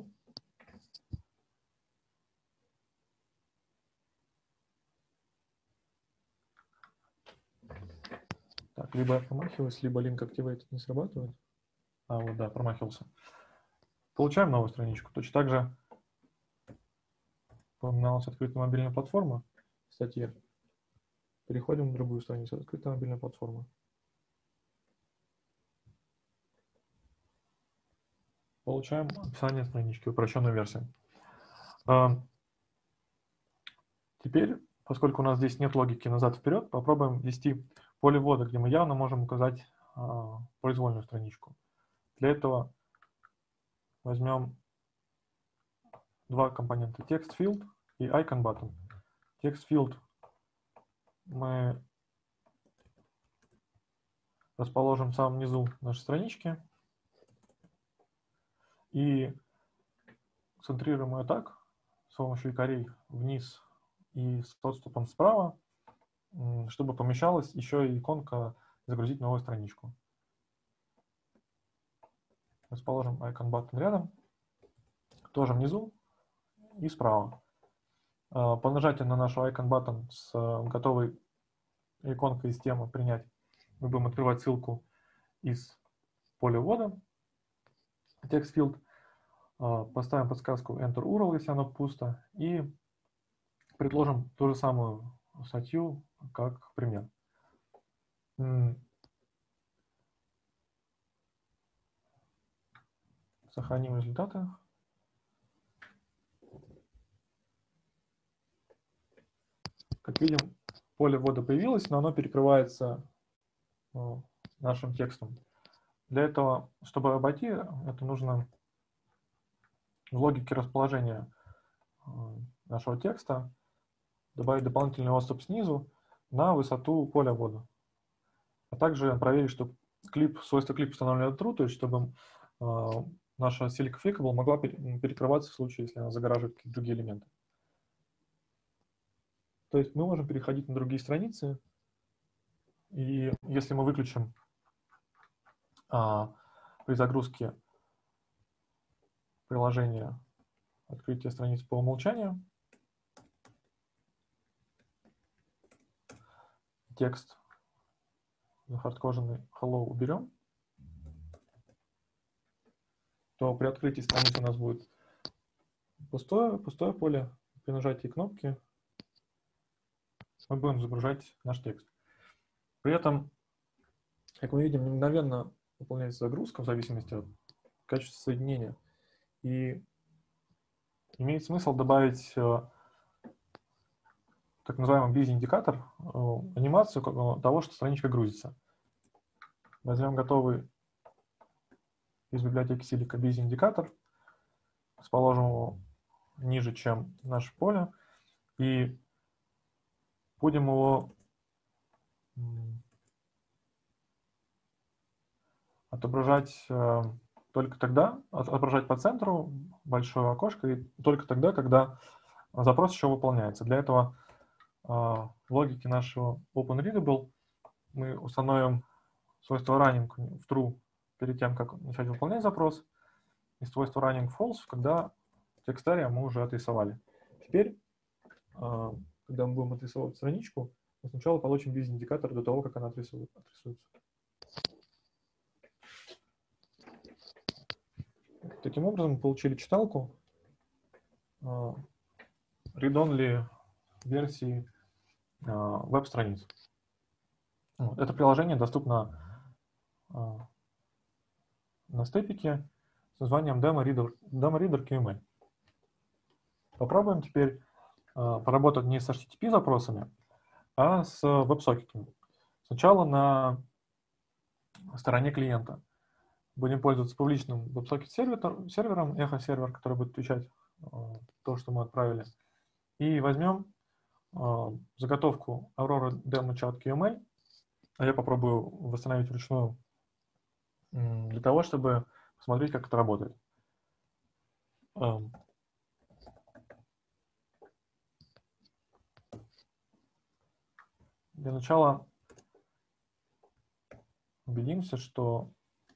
Так, либо я промахиваюсь, либо link activated не срабатывает. А, вот, да, промахивался. Получаем новую страничку. Точно так же упоминалась открытая мобильная платформа в статье. Переходим на другую страницу. Открытая мобильная платформа. Получаем описание странички, упрощенную версию. Теперь, поскольку у нас здесь нет логики назад-вперед, попробуем ввести поле ввода, где мы явно можем указать а, произвольную страничку. Для этого возьмем два компонента, TextField и IconButton. TextField мы расположим в самом низу нашей странички и центрируем ее так, с помощью якорей вниз и с подступом справа, чтобы помещалась еще и иконка «Загрузить новую страничку». Расположим IconButton рядом, тоже внизу и справа. По нажатию на нашу IconButton с готовой иконкой из темы «Принять» мы будем открывать ссылку из поля ввода TextField. Поставим подсказку Enter ю ар эл, если оно пусто, и предложим ту же самую статью как пример. Сохраним результаты. Как видим, поле ввода появилось, но оно перекрывается нашим текстом. Для этого, чтобы обойти, это нужно в логике расположения нашего текста добавить дополнительный отступ снизу на высоту поля ввода. А также проверить, что клип, свойство клип установлено true, то есть чтобы э, наша Silica Clickable могла перекрываться в случае, если она загораживает какие-то другие элементы. То есть мы можем переходить на другие страницы, и если мы выключим а, при загрузке приложения открытие страниц по умолчанию, текст захардкоженный hello уберем, то при открытии страницы у нас будет пустое, пустое поле. При нажатии кнопки мы будем загружать наш текст. При этом, как мы видим, мгновенно выполняется загрузка в зависимости от качества соединения. И имеет смысл добавить э, так называемый busy-индикатор, э, анимацию того, что страничка грузится. Возьмем готовый из библиотеки Silica busy-индикатор, расположим его ниже, чем наше поле, и будем его отображать э, только тогда, отображать по центру большое окошко, и только тогда, когда запрос еще выполняется. Для этого э, в логике нашего OpenReadable мы установим свойство running в true перед тем, как начать выполнять запрос, и свойство running false, когда текстария мы уже отрисовали. Теперь, э, когда мы будем отрисовывать страничку, мы сначала получим busy-индикатор до того, как она отрисуется. Таким образом, мы получили читалку э, read-only версии э, веб-страниц. Вот. Это приложение доступно э, на степике с названием Demo Reader, Demo Reader кью эм эль. Попробуем теперь э, поработать не с эйч ти ти пи запросами, а с веб-сокетами. Сначала на стороне клиента будем пользоваться публичным WebSocket сервером, Echo сервер, который будет отвечать э, то, что мы отправили. И возьмем э, заготовку Aurora Demo Chat кью эм эль. А я попробую восстановить вручную э, для того, чтобы посмотреть, как это работает. Э, для начала убедимся, что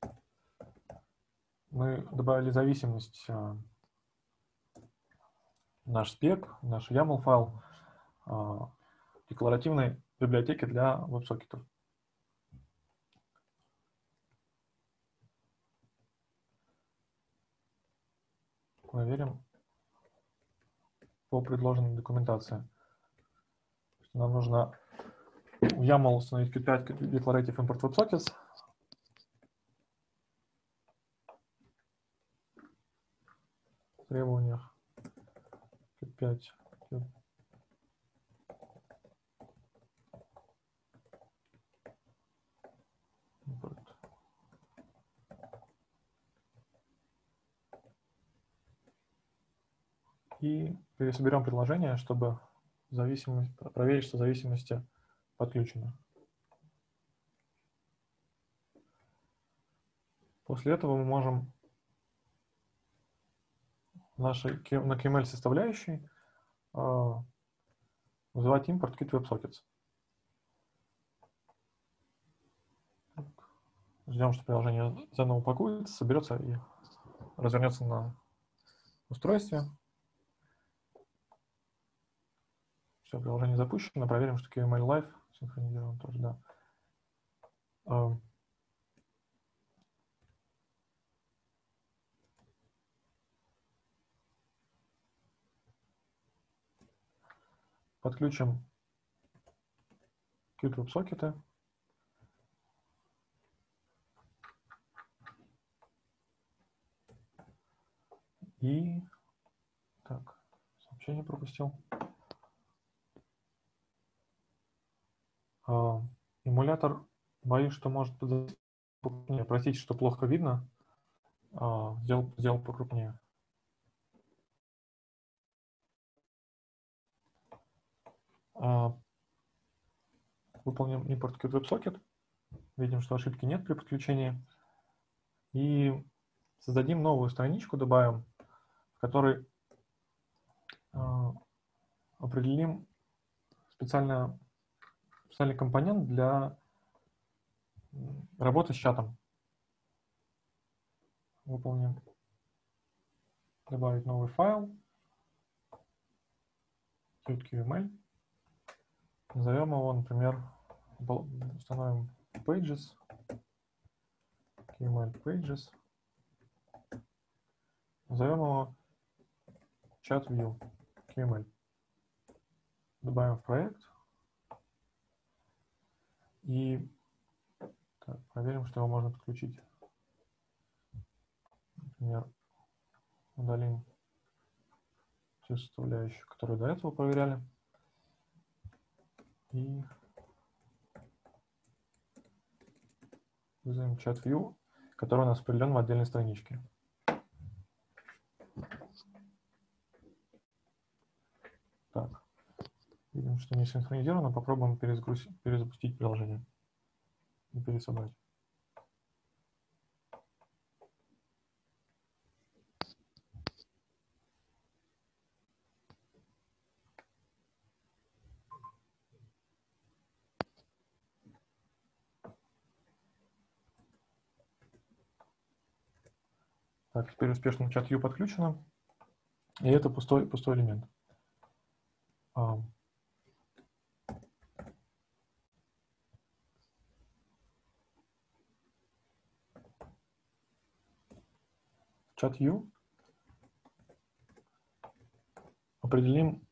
мы добавили зависимость э, наш спек, наш ямл файл э, декларативной библиотеки для веб-сокетов. Проверим по предложенной документации. Нам нужно в ямл установить кью пять Declarative Import WebSockets. В требованиях кью пять. И пересоберем приложение, чтобы зависимость, проверить, что зависимости подключены. После этого мы можем нашей, на кью эм эль составляющей э, вызывать импорт kit WebSockets. Ждем, что приложение заново упакуется, соберется и развернется на устройстве. Все, приложение запущено. Проверим, что кью эм эль Live синхронизирован тоже, да. Подключим Qt WebSocket. И так, сообщение пропустил. А, эмулятор, боюсь, что может подойти. Простите, что плохо видно. А, сделал, сделал покрупнее. Выполним импорт QtWebSocket. Видим, что ошибки нет при подключении. И создадим новую страничку, добавим, в которой определим специально, специальный компонент для работы с чатом. Выполним. Добавить новый файл. QtML. Назовем его, например, установим pages. QML pages. Назовем его chat-view. QML. Добавим в проект. И так, проверим, что его можно подключить. Например, удалим все составляющие, которые до этого проверяли. И вызовем chat-view, который у нас определен в отдельной страничке. Так, видим, что не синхронизировано. Попробуем перезагрузить, перезапустить приложение и пересобрать. Так, теперь успешно chat-view подключено. И это пустой, пустой элемент. chat-view определим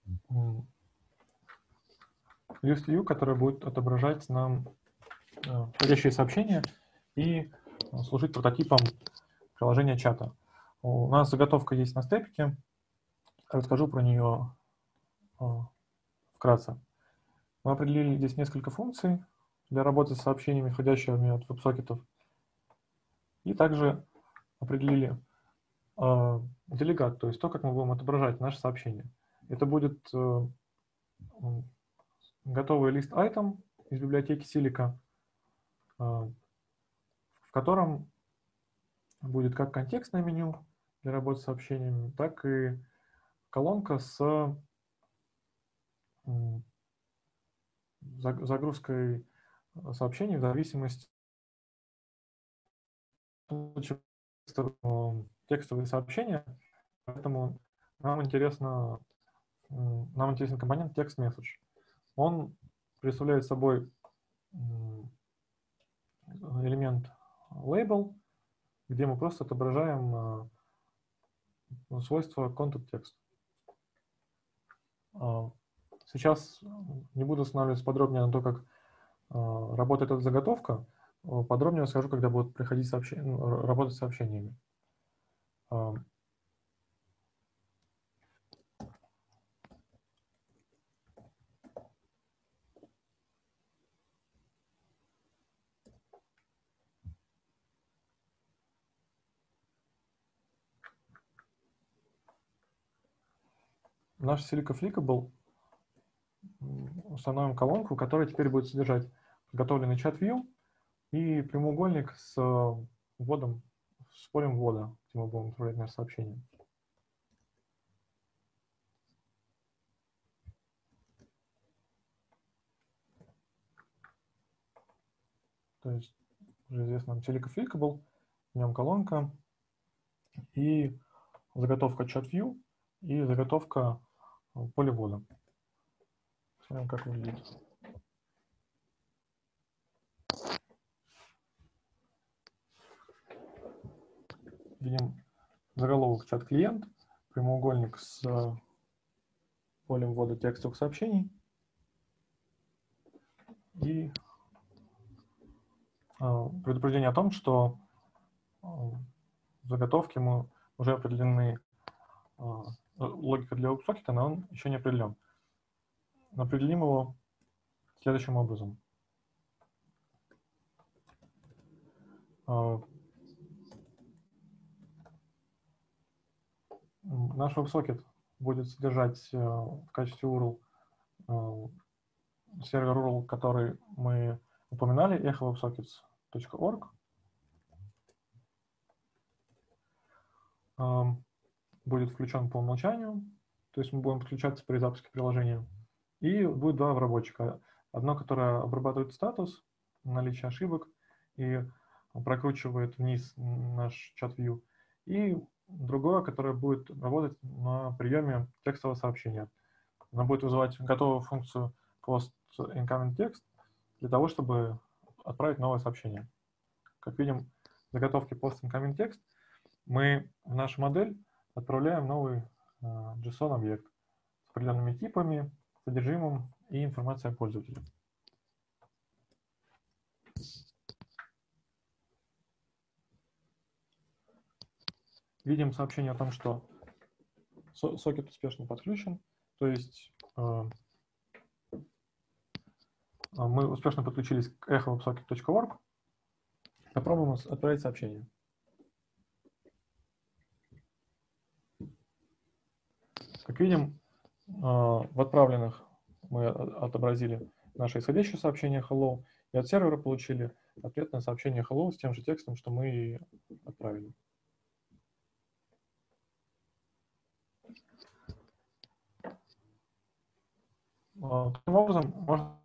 list view, который будет отображать нам входящие сообщения и служить прототипом приложения чата. У нас заготовка есть на степике. Расскажу про нее вкратце. Мы определили здесь несколько функций для работы с сообщениями, входящими от веб-сокетов. И также определили э, делегат, то есть то, как мы будем отображать наши сообщения. Это будет э, готовый лист item из библиотеки Silica, э, в котором будет как контекстное меню для работы с сообщениями, так и колонка с э, загрузкой сообщений в зависимости от текстовые сообщения, поэтому нам интересно, нам интересен компонент text-message. Он представляет собой элемент label, где мы просто отображаем свойства content-text. Сейчас не буду останавливаться подробнее на то, как работает эта заготовка. Подробнее расскажу, когда будут приходить сообщения, работать с сообщениями. Наш Silica Flickable установим колонку, которая теперь будет содержать подготовленный chat-view и прямоугольник с вводом, с полем ввода, где мы будем отправлять наше сообщение. То есть уже известно нам Silica Flickable, в нем колонка и заготовка chat-view и заготовка поля ввода. Посмотрим, как выглядит. Видим заголовок чат-клиент, прямоугольник с полем ввода текстовых сообщений и предупреждение о том, что в заготовке мы уже определены логика для веб-сокета, но он еще не определен. Определим его следующим образом. Наш веб-сокет будет содержать в качестве ю ар эл сервер ю ар эл, который мы упоминали, echo websockets точка орг, будет включен по умолчанию, то есть мы будем подключаться при запуске приложения. И будет два обработчика. Одно, которое обрабатывает статус, наличие ошибок и прокручивает вниз наш чат-вью. И другое, которое будет работать на приеме текстового сообщения. Оно будет вызывать готовую функцию post incoming text для того, чтобы отправить новое сообщение. Как видим, в заготовке post incoming text мы в нашу модель отправляем новый JSON-объект с определенными типами, содержимым и информацией о пользователе. Видим сообщение о том, что сокет успешно подключен, то есть э, мы успешно подключились к echo websocket точка орг. Попробуем отправить сообщение. Как видим, э, в отправленных мы отобразили наше исходящее сообщение hello, и от сервера получили ответное сообщение hello с тем же текстом, что мы и отправили. Таким образом, можно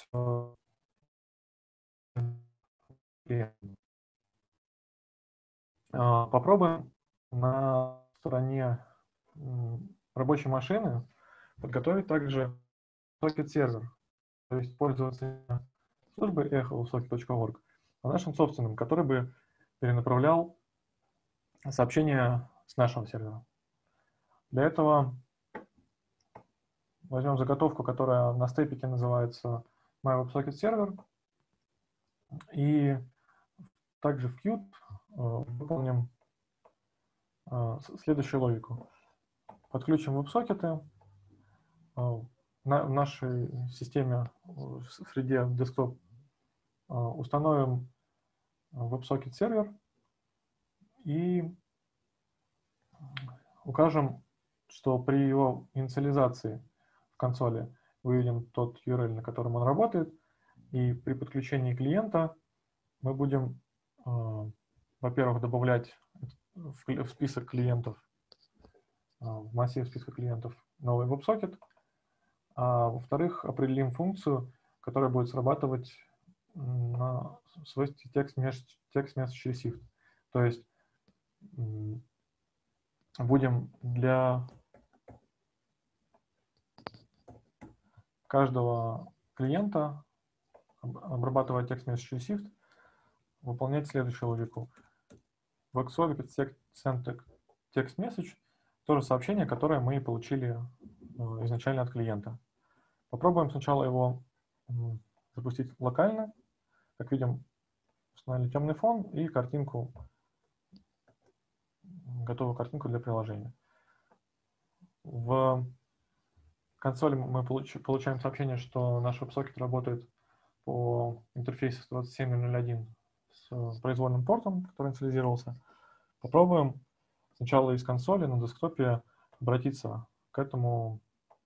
попробуем на стороне рабочей машины подготовить также сокет-сервер, то есть пользоваться службой echo websocket точка орг, а нашим собственным, который бы перенаправлял сообщения с нашего сервера. Для этого возьмем заготовку, которая на степике называется MyWebSocketServer, и также в Qt выполним следующую логику. Подключим веб-сокеты. В нашей системе, в среде desktop, установим WebSocket сервер и укажем, что при его инициализации в консоли выведем тот ю ар эл, на котором он работает, и при подключении клиента мы будем, во-первых, добавлять в список клиентов, в массив списка клиентов новый WebSocket, а во-вторых, определим функцию, которая будет срабатывать на свойстве text-message received. То есть будем для каждого клиента, обрабатывая text-message received, выполнять следующую логику. WebSocket send text message — то же сообщение, которое мы получили изначально от клиента. Попробуем сначала его запустить локально. Как видим, установили темный фон и картинку, готовую картинку для приложения. В консоли мы получаем сообщение, что наш WebSocket работает по интерфейсу сто двадцать семь ноль один с произвольным портом, который инициализировался. Попробуем сначала из консоли на десктопе обратиться к этому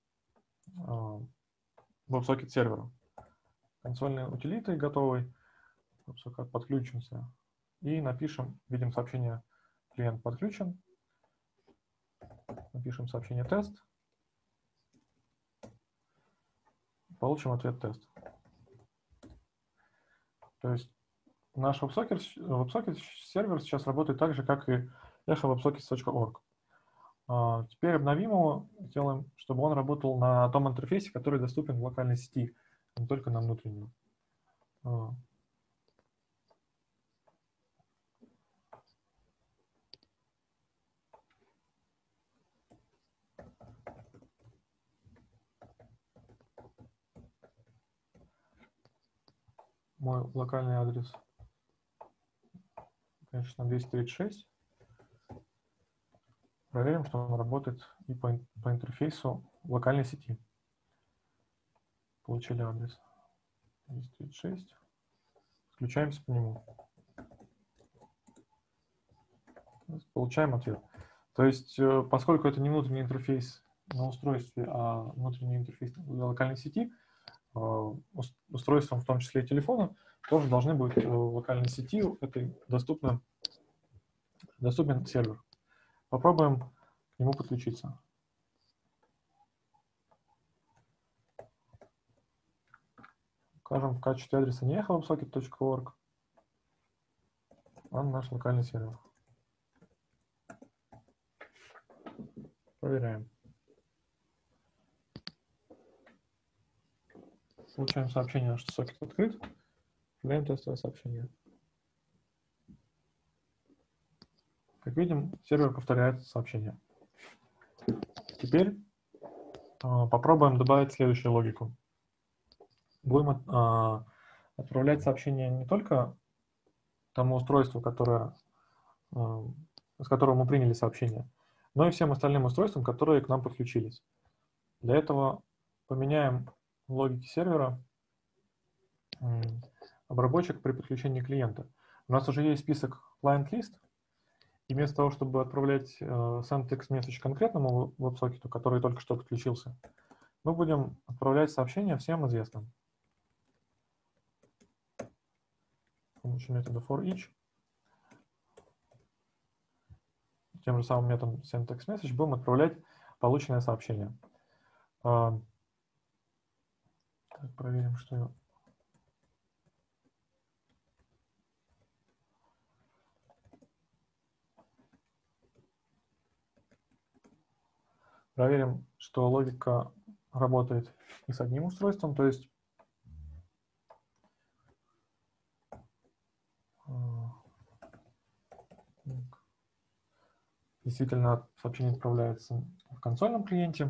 WebSocket серверу. Консольные утилиты готовы, подключимся и напишем, видим сообщение клиент подключен, напишем сообщение тест, получим ответ тест. То есть наш WebSocket, WebSocket сервер сейчас работает так же, как и echo websockets точка орг. Теперь обновим его, сделаем, чтобы он работал на том интерфейсе, который доступен в локальной сети, а не только на внутреннем. Мой локальный адрес, конечно, двести тридцать шесть. Проверим, что он работает и по, по интерфейсу локальной сети. Получили адрес двести тридцать шесть. Включаемся по нему. Получаем ответ. То есть, поскольку это не внутренний интерфейс на устройстве, а внутренний интерфейс для локальной сети, устройствам, в том числе и телефона, тоже должны быть в локальной сети этой доступны, доступен сервер. Попробуем к нему подключиться. Укажем в качестве адреса не websocket точка org, а наш локальный сервер. Проверяем. Получаем сообщение, что сокет открыт. Отправляем тестовое сообщение. Как видим, сервер повторяет сообщение. Теперь э, попробуем добавить следующую логику. Будем э, отправлять сообщение не только тому устройству, которое, э, с которого мы приняли сообщение, но и всем остальным устройствам, которые к нам подключились. Для этого поменяем в логике сервера э, обработчик при подключении клиента. У нас уже есть список client list, и вместо того, чтобы отправлять э, send text message конкретному веб-сокету, который только что подключился, мы будем отправлять сообщения всем известным. С помощью метода for each. Тем же самым методом send text message будем отправлять полученное сообщение. Э, так, проверим, что... Проверим, что логика работает и с одним устройством, то есть действительно сообщение отправляется в консольном клиенте.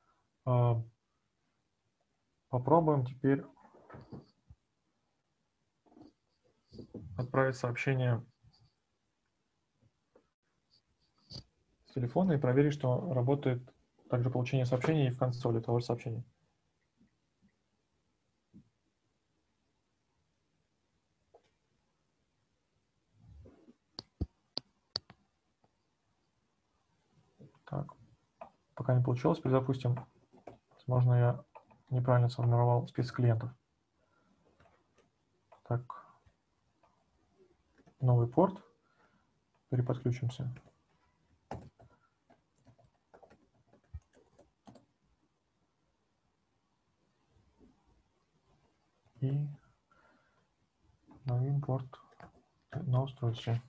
Попробуем теперь отправить сообщение с телефона и проверить, что работает также получение сообщений и в консоли того же сообщения. Так, пока не получилось, перезапустим. Возможно, я неправильно сформировал список клиентов. Так, новый порт. Переподключимся. И новый порт на устройстве.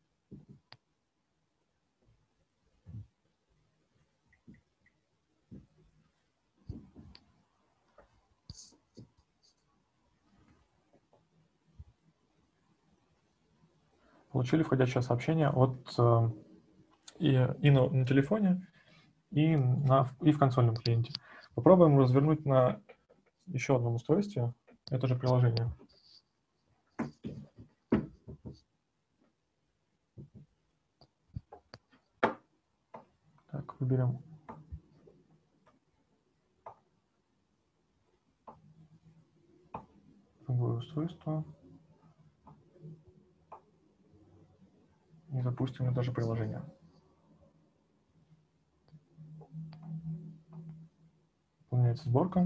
Получили входящее сообщение от э, и, и на, на телефоне, и, на, и в консольном клиенте. Попробуем развернуть на еще одном устройстве это же приложение. Так, выберем другое устройство и запустим это же приложение. Выполняется сборка.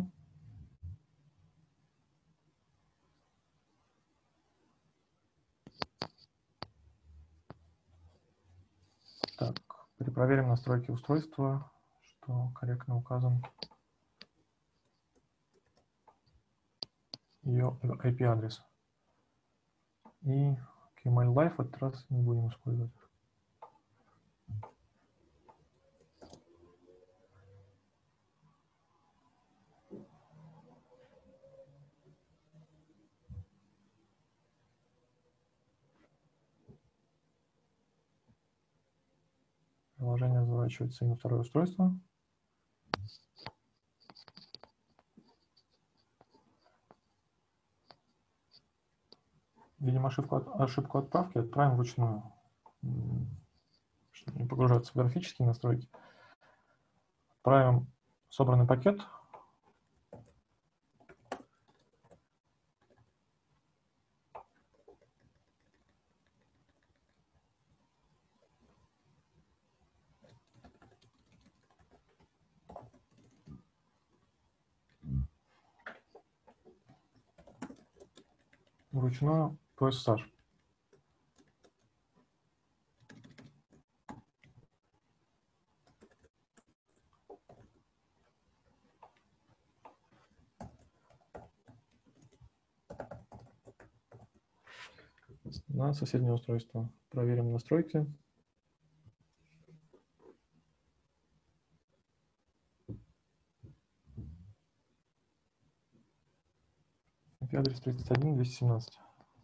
Так, перепроверим настройки устройства, что корректно указан ее ай пи-адрес. И Kmall Live в этот раз не будем использовать. Приложение разворачивается и на второе устройство. Видим ошибку, ошибку отправки, отправим вручную, чтобы не погружаться в графические настройки. Отправим собранный пакет. вручную по эс эс эйч. На соседнее устройство. Проверим настройки. ай пи адрес тридцать один двести семнадцать.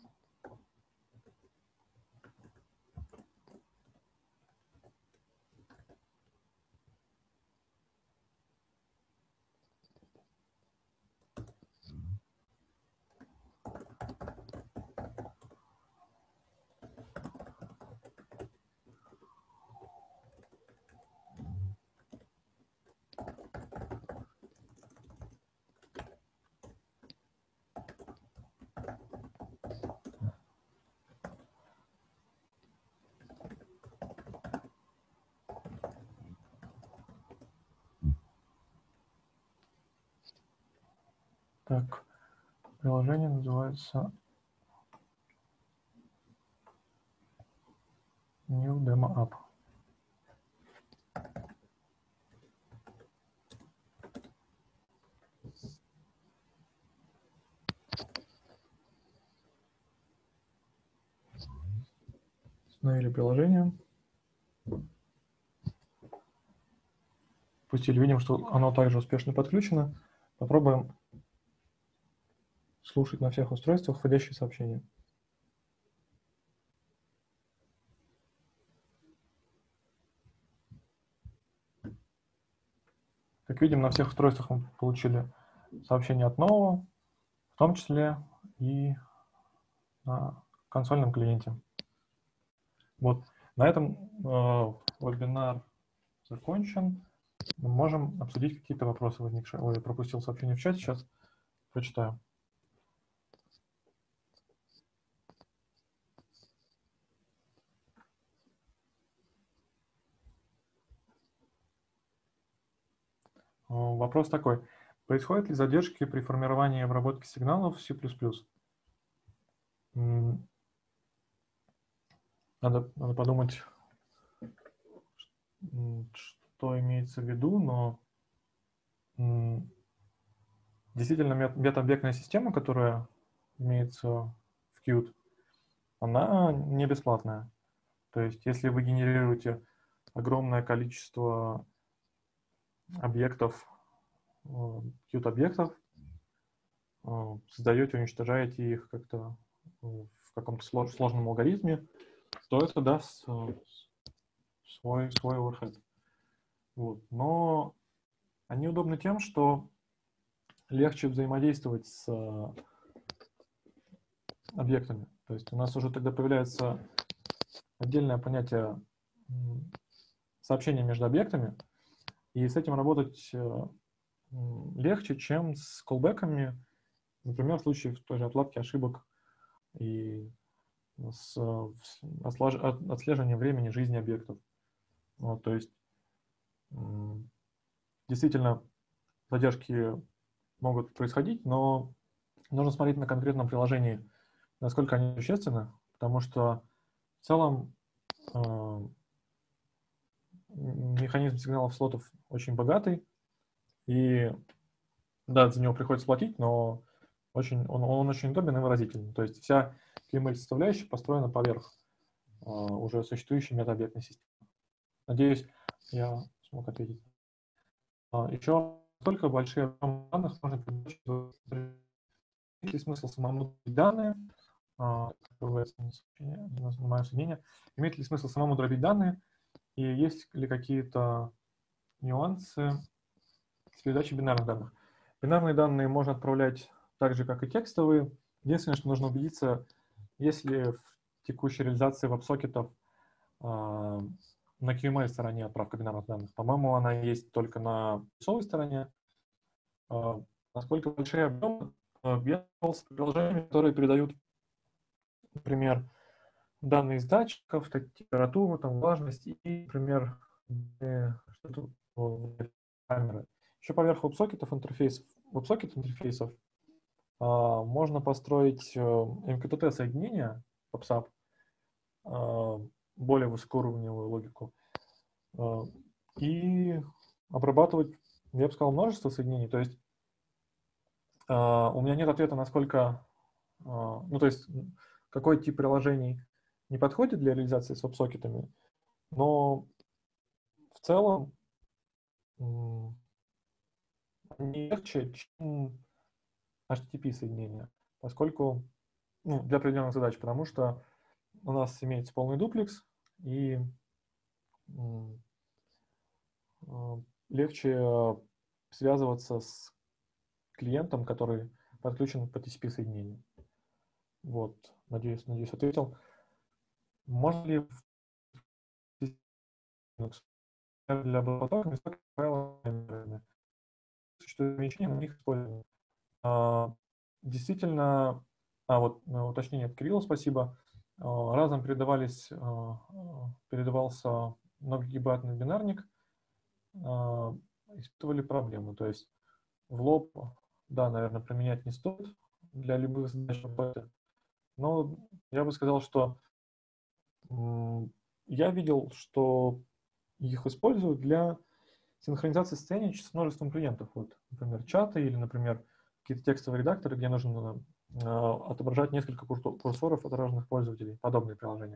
Так, приложение называется New Demo App. Установили приложение. Пустили, видим, что оно также успешно подключено. Попробуем слушать на всех устройствах входящие сообщения. Как видим, на всех устройствах мы получили сообщение от нового, в том числе и на консольном клиенте. Вот. На этом э, вебинар закончен. Мы можем обсудить какие-то вопросы возникшие. Ой, я пропустил сообщение в чате, сейчас прочитаю. Вопрос такой. Происходят ли задержки при формировании и обработке сигналов в си плюс плюс? Надо, надо подумать, что имеется в виду, но действительно метаобъектная система, которая имеется в Qt, она не бесплатная. То есть если вы генерируете огромное количество объектов, Qt-объектов, создаете, уничтожаете их как-то в каком-то сложном алгоритме, то это даст свой, свой overhead. Вот. Но они удобны тем, что легче взаимодействовать с объектами. То есть у нас уже тогда появляется отдельное понятие сообщения между объектами, и с этим работать легче, чем с колбеками, например, в случае той же отладки ошибок и с отслеживанием времени жизни объектов. Вот, то есть действительно задержки могут происходить, но нужно смотреть на конкретном приложении, насколько они существенны, потому что в целом э, механизм сигналов слотов очень богатый, и да, за него приходится платить, но очень, он, он очень удобен и выразительный. То есть вся кью эм эль-составляющая построена поверх э, уже существующей метаобъектной системы. Надеюсь, я смог ответить. А, еще только большие объемы данных можно передать. Имеет ли смысл самому данные, мое мнение, имеет ли смысл самому дробить данные, и есть ли какие-то нюансы с передачей бинарных данных? Бинарные данные можно отправлять так же, как и текстовые. Единственное, что нужно убедиться, если в текущей реализации веб-сокетов э, на кью эм эль-стороне отправка бинарных данных. По-моему, она есть только на писовой стороне. Э, насколько большие объемы, э, я сталкивался с приложениями, которые передают, например, данные из датчиков, температуру, там, влажность и, например, что-то камеры. Еще поверх веб-сокетов интерфейсов, веб-сокет интерфейсов можно построить эм кью ти ти-соединение, PubSub, более высокоуровневую логику, и обрабатывать, я бы сказал, множество соединений. То есть у меня нет ответа, насколько, ну, то есть какой тип приложений не подходит для реализации с веб-сокетами, но в целом не легче, чем эйч ти ти пи-соединения, поскольку, ну, для определенных задач, потому что у нас имеется полный дуплекс, и легче связываться с клиентом, который подключен по ти си пи-соединению. Вот, надеюсь, надеюсь, ответил. Можно ли для потока файлами существует ограничения на их использование? А, действительно, а вот на уточнение от Кирилла спасибо. А, разом передавались, а, передавался многогигабайтный бинарник, а, испытывали проблемы. То есть в лоб, да, наверное, применять не стоит для любых задач работы. Но я бы сказал, что я видел, что их используют для синхронизации состояния с множеством клиентов. Вот, например, чаты или, например, какие-то текстовые редакторы, где нужно э, отображать несколько курсоров от разных пользователей, подобные приложения.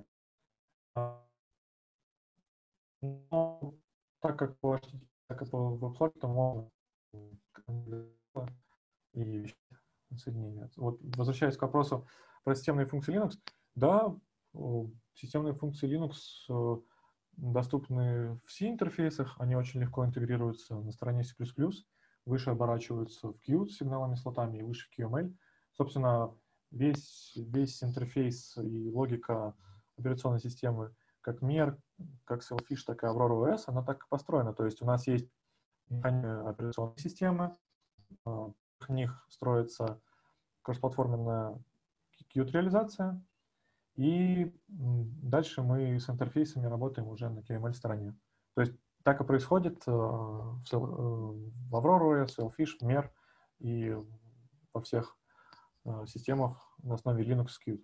Но так как по, так как по веб-сокету можно и соединения. Вот, возвращаясь к вопросу про системные функции Linux, да, системные функции Linux доступны в C-интерфейсах, они очень легко интегрируются на стороне C++, выше оборачиваются в Qt с сигналами, слотами и выше в кью эм эль. Собственно, весь, весь интерфейс и логика операционной системы, как мер, как Sailfish, так и Aurora о эс, она так и построена. То есть у нас есть операционные системы, в них строится кроссплатформенная Qt-реализация, и дальше мы с интерфейсами работаем уже на кью эм эль-стороне. То есть так и происходит в Aurora о эс, Sailfish, мер и во всех системах на основе Linux Qt.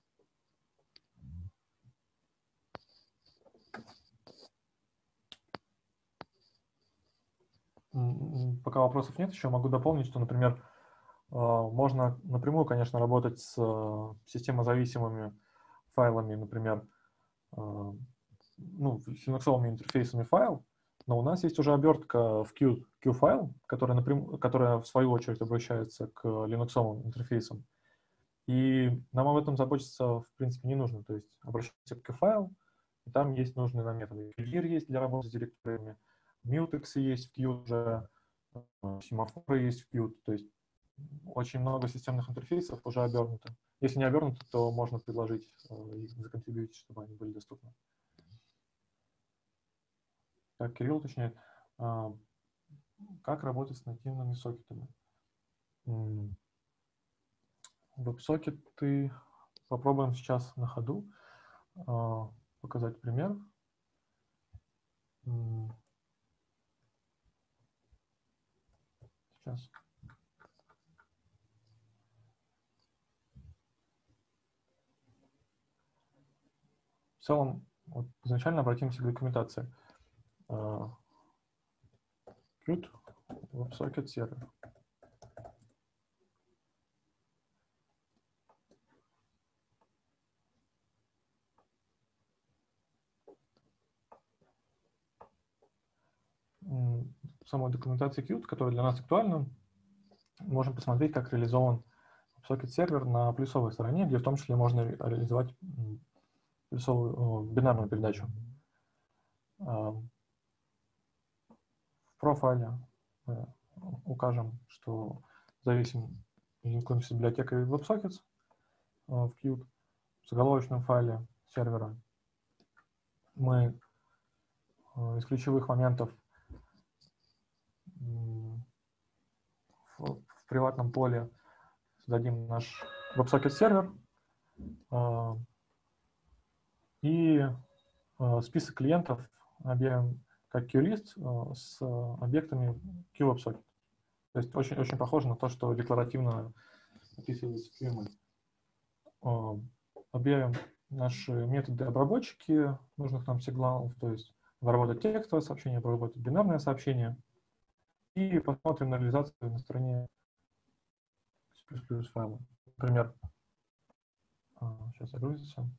Пока вопросов нет, еще могу дополнить, что, например, можно напрямую, конечно, работать с системозависимыми файлами, например, ну, линуксовыми интерфейсами файл, но у нас есть уже обертка в Q, Q-файл, которая, напрямую, которая в свою очередь обращается к линуксовым интерфейсам. И нам об этом заботиться, в принципе, не нужно. То есть обращаться к Q-файл, и там есть нужные нам методы. Clear есть для работы с директориями, Mutex есть в Qt уже, семафоры есть в Qt. То есть очень много системных интерфейсов уже обернуто. Если не обернуто, то можно предложить и законтрибьютить, чтобы они были доступны. Так, Кирилл уточняет, как работать с нативными сокетами. Веб-сокеты попробуем сейчас на ходу показать пример. Сейчас. В целом, вот изначально обратимся к документации. Qt WebSocket сервер. В самой документации Qt, которая для нас актуальна, можем посмотреть, как реализован WebSocket сервер на плюсовой стороне, где в том числе можно реализовать плюсовую, бинарную передачу. В профайле мы укажем, что зависим линкуемся с библиотекой WebSockets в Qt. В заголовочном файле сервера мы из ключевых моментов в приватном поле создадим наш WebSocket сервер и список клиентов объявим как QList с объектами QWebSocket. То есть очень, очень похоже на то, что декларативно описывается в кью эм эль. Объявим наши методы обработчики нужных нам сигналов, то есть обработать текстовое сообщение, обработать бинарное сообщение. И посмотрим на реализацию на стороне C++ файла. Например, сейчас загрузится.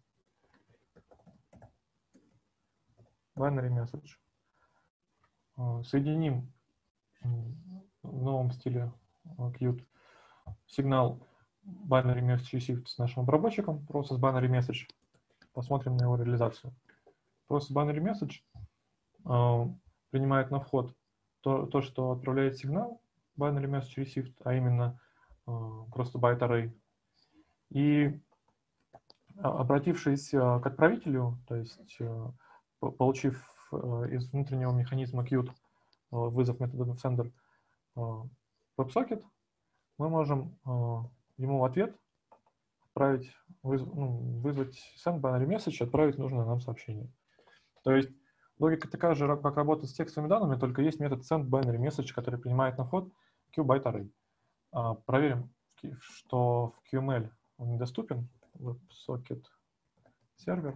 Binary message. Соединим в новом стиле Qt сигнал binary message received с нашим обработчиком, process binary message. Посмотрим на его реализацию. Process binary message э, принимает на вход то, то, что отправляет сигнал binary message received, а именно э, просто byte array. И обратившись к отправителю, то есть э, получив э, из внутреннего механизма Qt вызов метода sender WebSocket, мы можем ему в ответ отправить, ну, вызвать send binary message, отправить нужное нам сообщение. То есть логика такая же, как работать с текстовыми данными, только есть метод send binary message, который принимает на вход Q-byte array. Проверим, что в кью эм эль он недоступен. WebSocket сервер.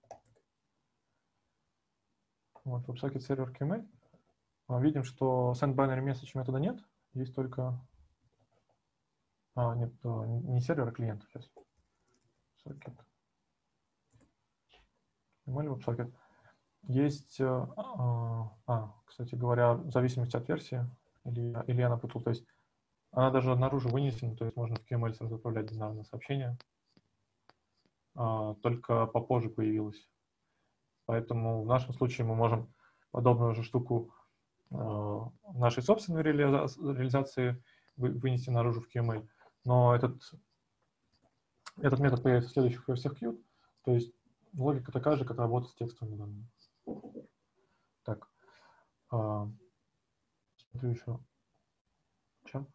Вот, WebSocket сервер кью эм эль. Видим, что send binary message метода нет, есть только... А, нет, не сервер, а клиент. Сейчас. Socket. кью эм эль WebSocket. Есть... А, а, кстати говоря, в зависимости от версии, или, или я напутал, то есть она даже наружу вынесена, то есть можно в кью эм эль сразу отправлять бинарное сообщение. А, только попозже появилось. Поэтому в нашем случае мы можем подобную же штуку в нашей собственной реализации вынести наружу в кью эм эль. Но этот, этот метод появится в следующих версиях Qt. То есть логика такая же, как работать с текстовыми данными. Так. А, смотрю еще. Чем?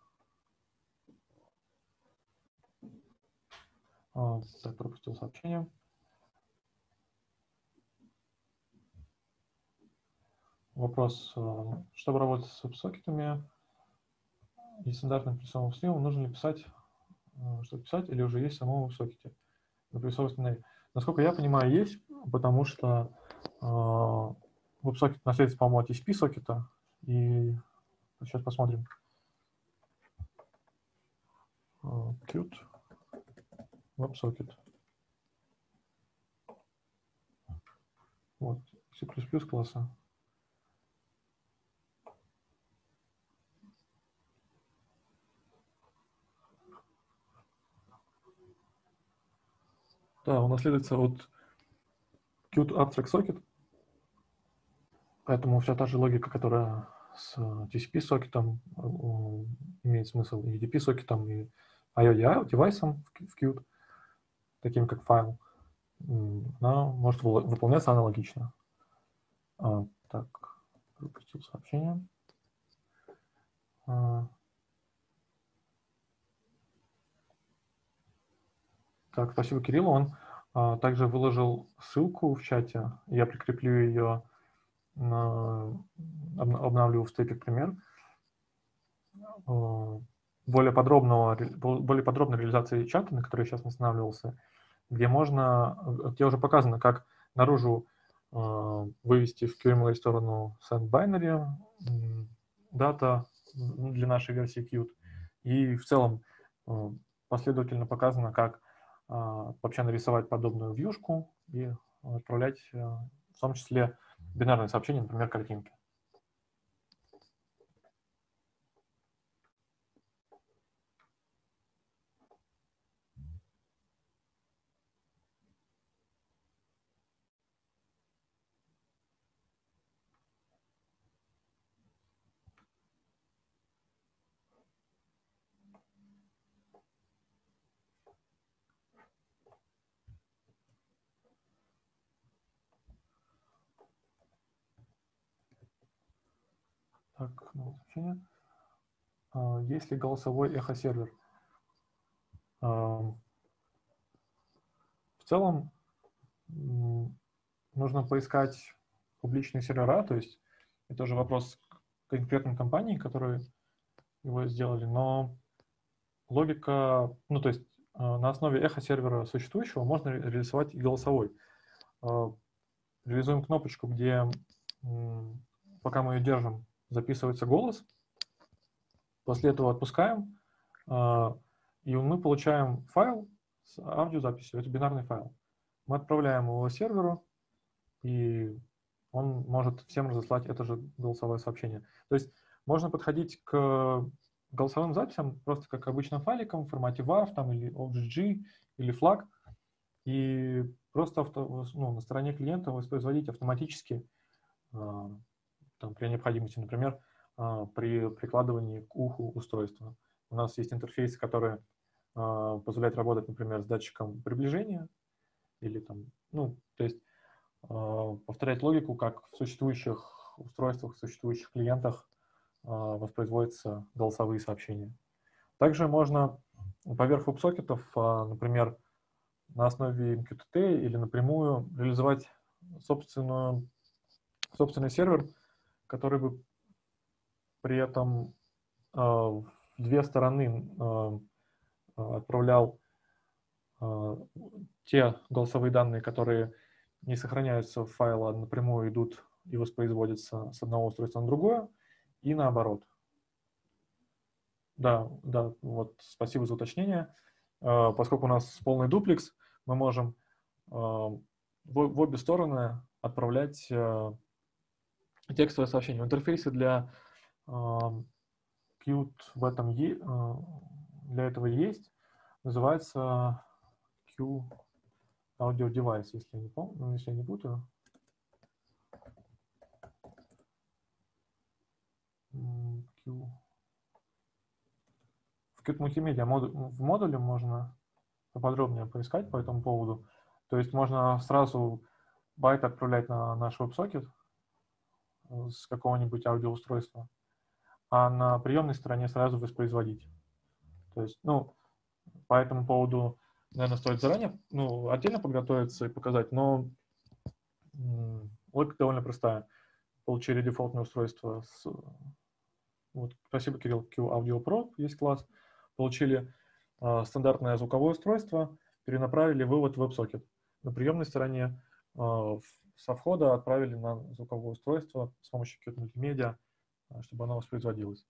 А, так, пропустил сообщение. Вопрос. Чтобы работать с веб-сокетами и стандартным плюсовым сливом, нужно ли писать, что писать, или уже есть в самом веб-сокете? Насколько я понимаю, есть, потому что WebSocket наследуется, по-моему, от ти си пи-сокета. И сейчас посмотрим. Qt WebSocket. Вот, C++ класса. Да, он наследуется от Qt Abstract Socket. Поэтому вся та же логика, которая с ти си пи-сокетом имеет смысл, и ди пи-сокетом, и ай о девайсом в Qt, таким как файл, она может выполняться аналогично. А, так, пропустил сообщение. А, так, спасибо Кириллу. Он а, также выложил ссылку в чате. Я прикреплю ее, на, обновлю в степе пример. Более подробного, более подробной реализации чата, на который я сейчас останавливался, где можно, где уже показано, как наружу э, вывести в кью эм эль сторону send-binary дата для нашей версии Qt. И в целом э, последовательно показано, как э, вообще нарисовать подобную вьюшку и отправлять э, в том числе бинарные сообщения, например, картинки. Так, сообщение. Есть ли голосовой эхо-сервер? В целом нужно поискать публичные сервера, то есть это уже вопрос к конкретной компании, которые его сделали, но логика, ну, то есть на основе эхо-сервера существующего можно реализовать и голосовой. Реализуем кнопочку, где, пока мы ее держим, записывается голос. После этого отпускаем, и мы получаем файл с аудиозаписью. Это бинарный файл. Мы отправляем его серверу, и он может всем разослать это же голосовое сообщение. То есть можно подходить к голосовым записям просто как обычным файликом в формате вав там, или о джи джи или флаг, и просто авто, ну, на стороне клиента воспроизводить автоматически там, при необходимости, например, при прикладывании к уху устройства. У нас есть интерфейсы, которые позволяют работать, например, с датчиком приближения, или там, ну, то есть повторять логику, как в существующих устройствах, в существующих клиентах воспроизводятся голосовые сообщения. Также можно поверх веб-сокетов, например, на основе эм кью ти ти или напрямую реализовать собственную, собственный сервер, который бы при этом в две стороны отправлял те голосовые данные, которые не сохраняются в файле, а напрямую идут и воспроизводятся с одного устройства на другое, и наоборот. Да, да, вот спасибо за уточнение. Поскольку у нас полный дуплекс, мы можем в обе стороны отправлять текстовое сообщение. В интерфейсе для Qt в этом для этого есть. Называется Q Audio Device, если я не помню, если я не путаю. Q. В Qt мультимедиа модуль, в модуле можно поподробнее поискать по этому поводу. То есть можно сразу байт отправлять на наш веб-сокет с какого-нибудь аудиоустройства, а на приемной стороне сразу воспроизводить. То есть, ну, по этому поводу, наверное, стоит заранее, ну, отдельно подготовиться и показать, но логика довольно простая. Получили дефолтное устройство с... Вот, спасибо, Кирилл, Q Audio Pro, есть класс. Получили э, стандартное звуковое устройство, перенаправили вывод в веб-сокет. На приемной стороне э, со входа отправили на звуковое устройство с помощью Qt мультимедиа, чтобы оно воспроизводилось.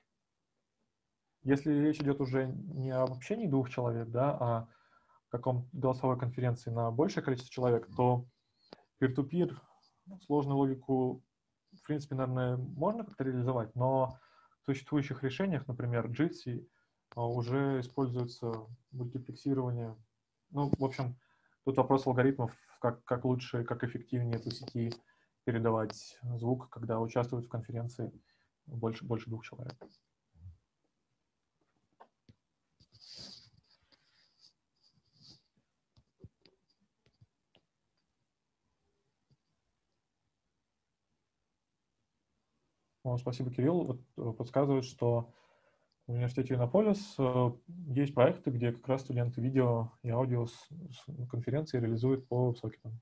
Если речь идет уже не об общении двух человек, да, а о каком голосовой конференции на большее количество человек, то peer-to-peer сложную логику, в принципе, наверное, можно как-то реализовать, но в существующих решениях, например, Jitsi, уже используется мультиплексирование. Ну, в общем, тут вопрос алгоритмов, как, как лучше, как эффективнее по сети передавать звук, когда участвуют в конференции больше, больше двух человек. Ну, спасибо, Кирилл. Вот подсказывает, что в университете Иннополис есть проекты, где как раз студенты видео и аудио с, с конференции реализуют по веб-сокетам.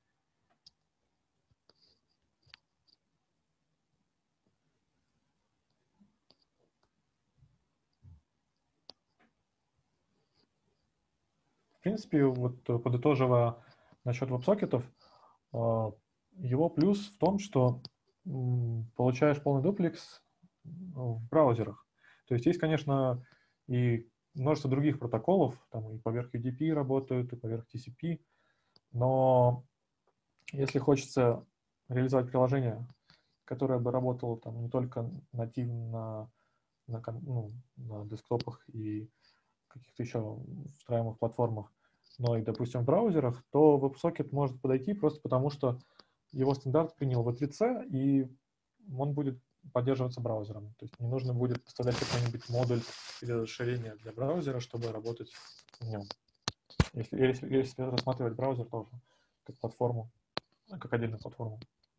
В принципе, вот подытоживая насчет веб-сокетов, его плюс в том, что получаешь полный дуплекс в браузерах. То есть есть, конечно, и множество других протоколов, там и поверх ю ди пи работают, и поверх ти си пи, но если хочется реализовать приложение, которое бы работало там не только нативно на, на, ну, на десктопах и каких-то еще встраиваемых платформах, но и, допустим, в браузерах, то WebSocket может подойти просто потому, что его стандарт принял ви три си, и он будет поддерживаться браузером. То есть не нужно будет поставлять какой-нибудь модуль или расширение для браузера, чтобы работать в нем. Если, если, если рассматривать браузер тоже как платформу, как отдельную платформу.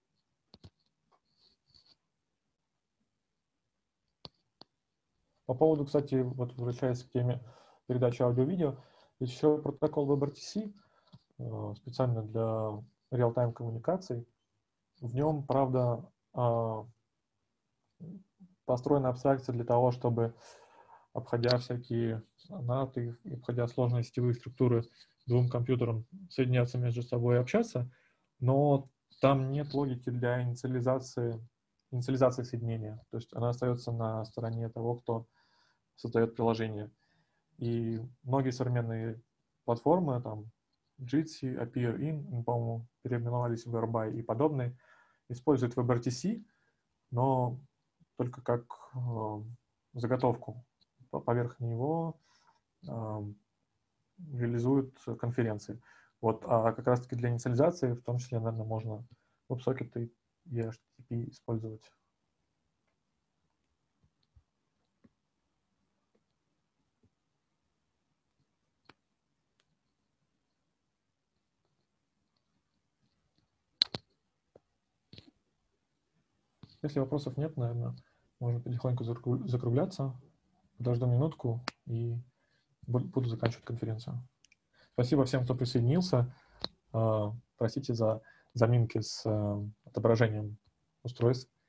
По поводу, кстати, вот возвращаясь к теме передачи аудио-видео, есть еще протокол WebRTC, специально для реал-тайм коммуникаций. В нем, правда, построена абстракция для того, чтобы обходя всякие наты, обходя сложные сетевые структуры, двум компьютерам соединяться между собой и общаться, но там нет логики для инициализации, инициализации соединения. То есть она остается на стороне того, кто создает приложение. И многие современные платформы, там, Jitsi, AppearIn, по-моему, переименовались в Whereby и подобные, используют WebRTC, но только как э, заготовку. Поверх него э, реализуют конференции. Вот, а как раз-таки для инициализации, в том числе, наверное, можно WebSocket и эйч ти ти пи использовать. Если вопросов нет, наверное, можно потихоньку закругляться. Подожду минутку и буду заканчивать конференцию. Спасибо всем, кто присоединился. Простите за заминки с отображением устройств.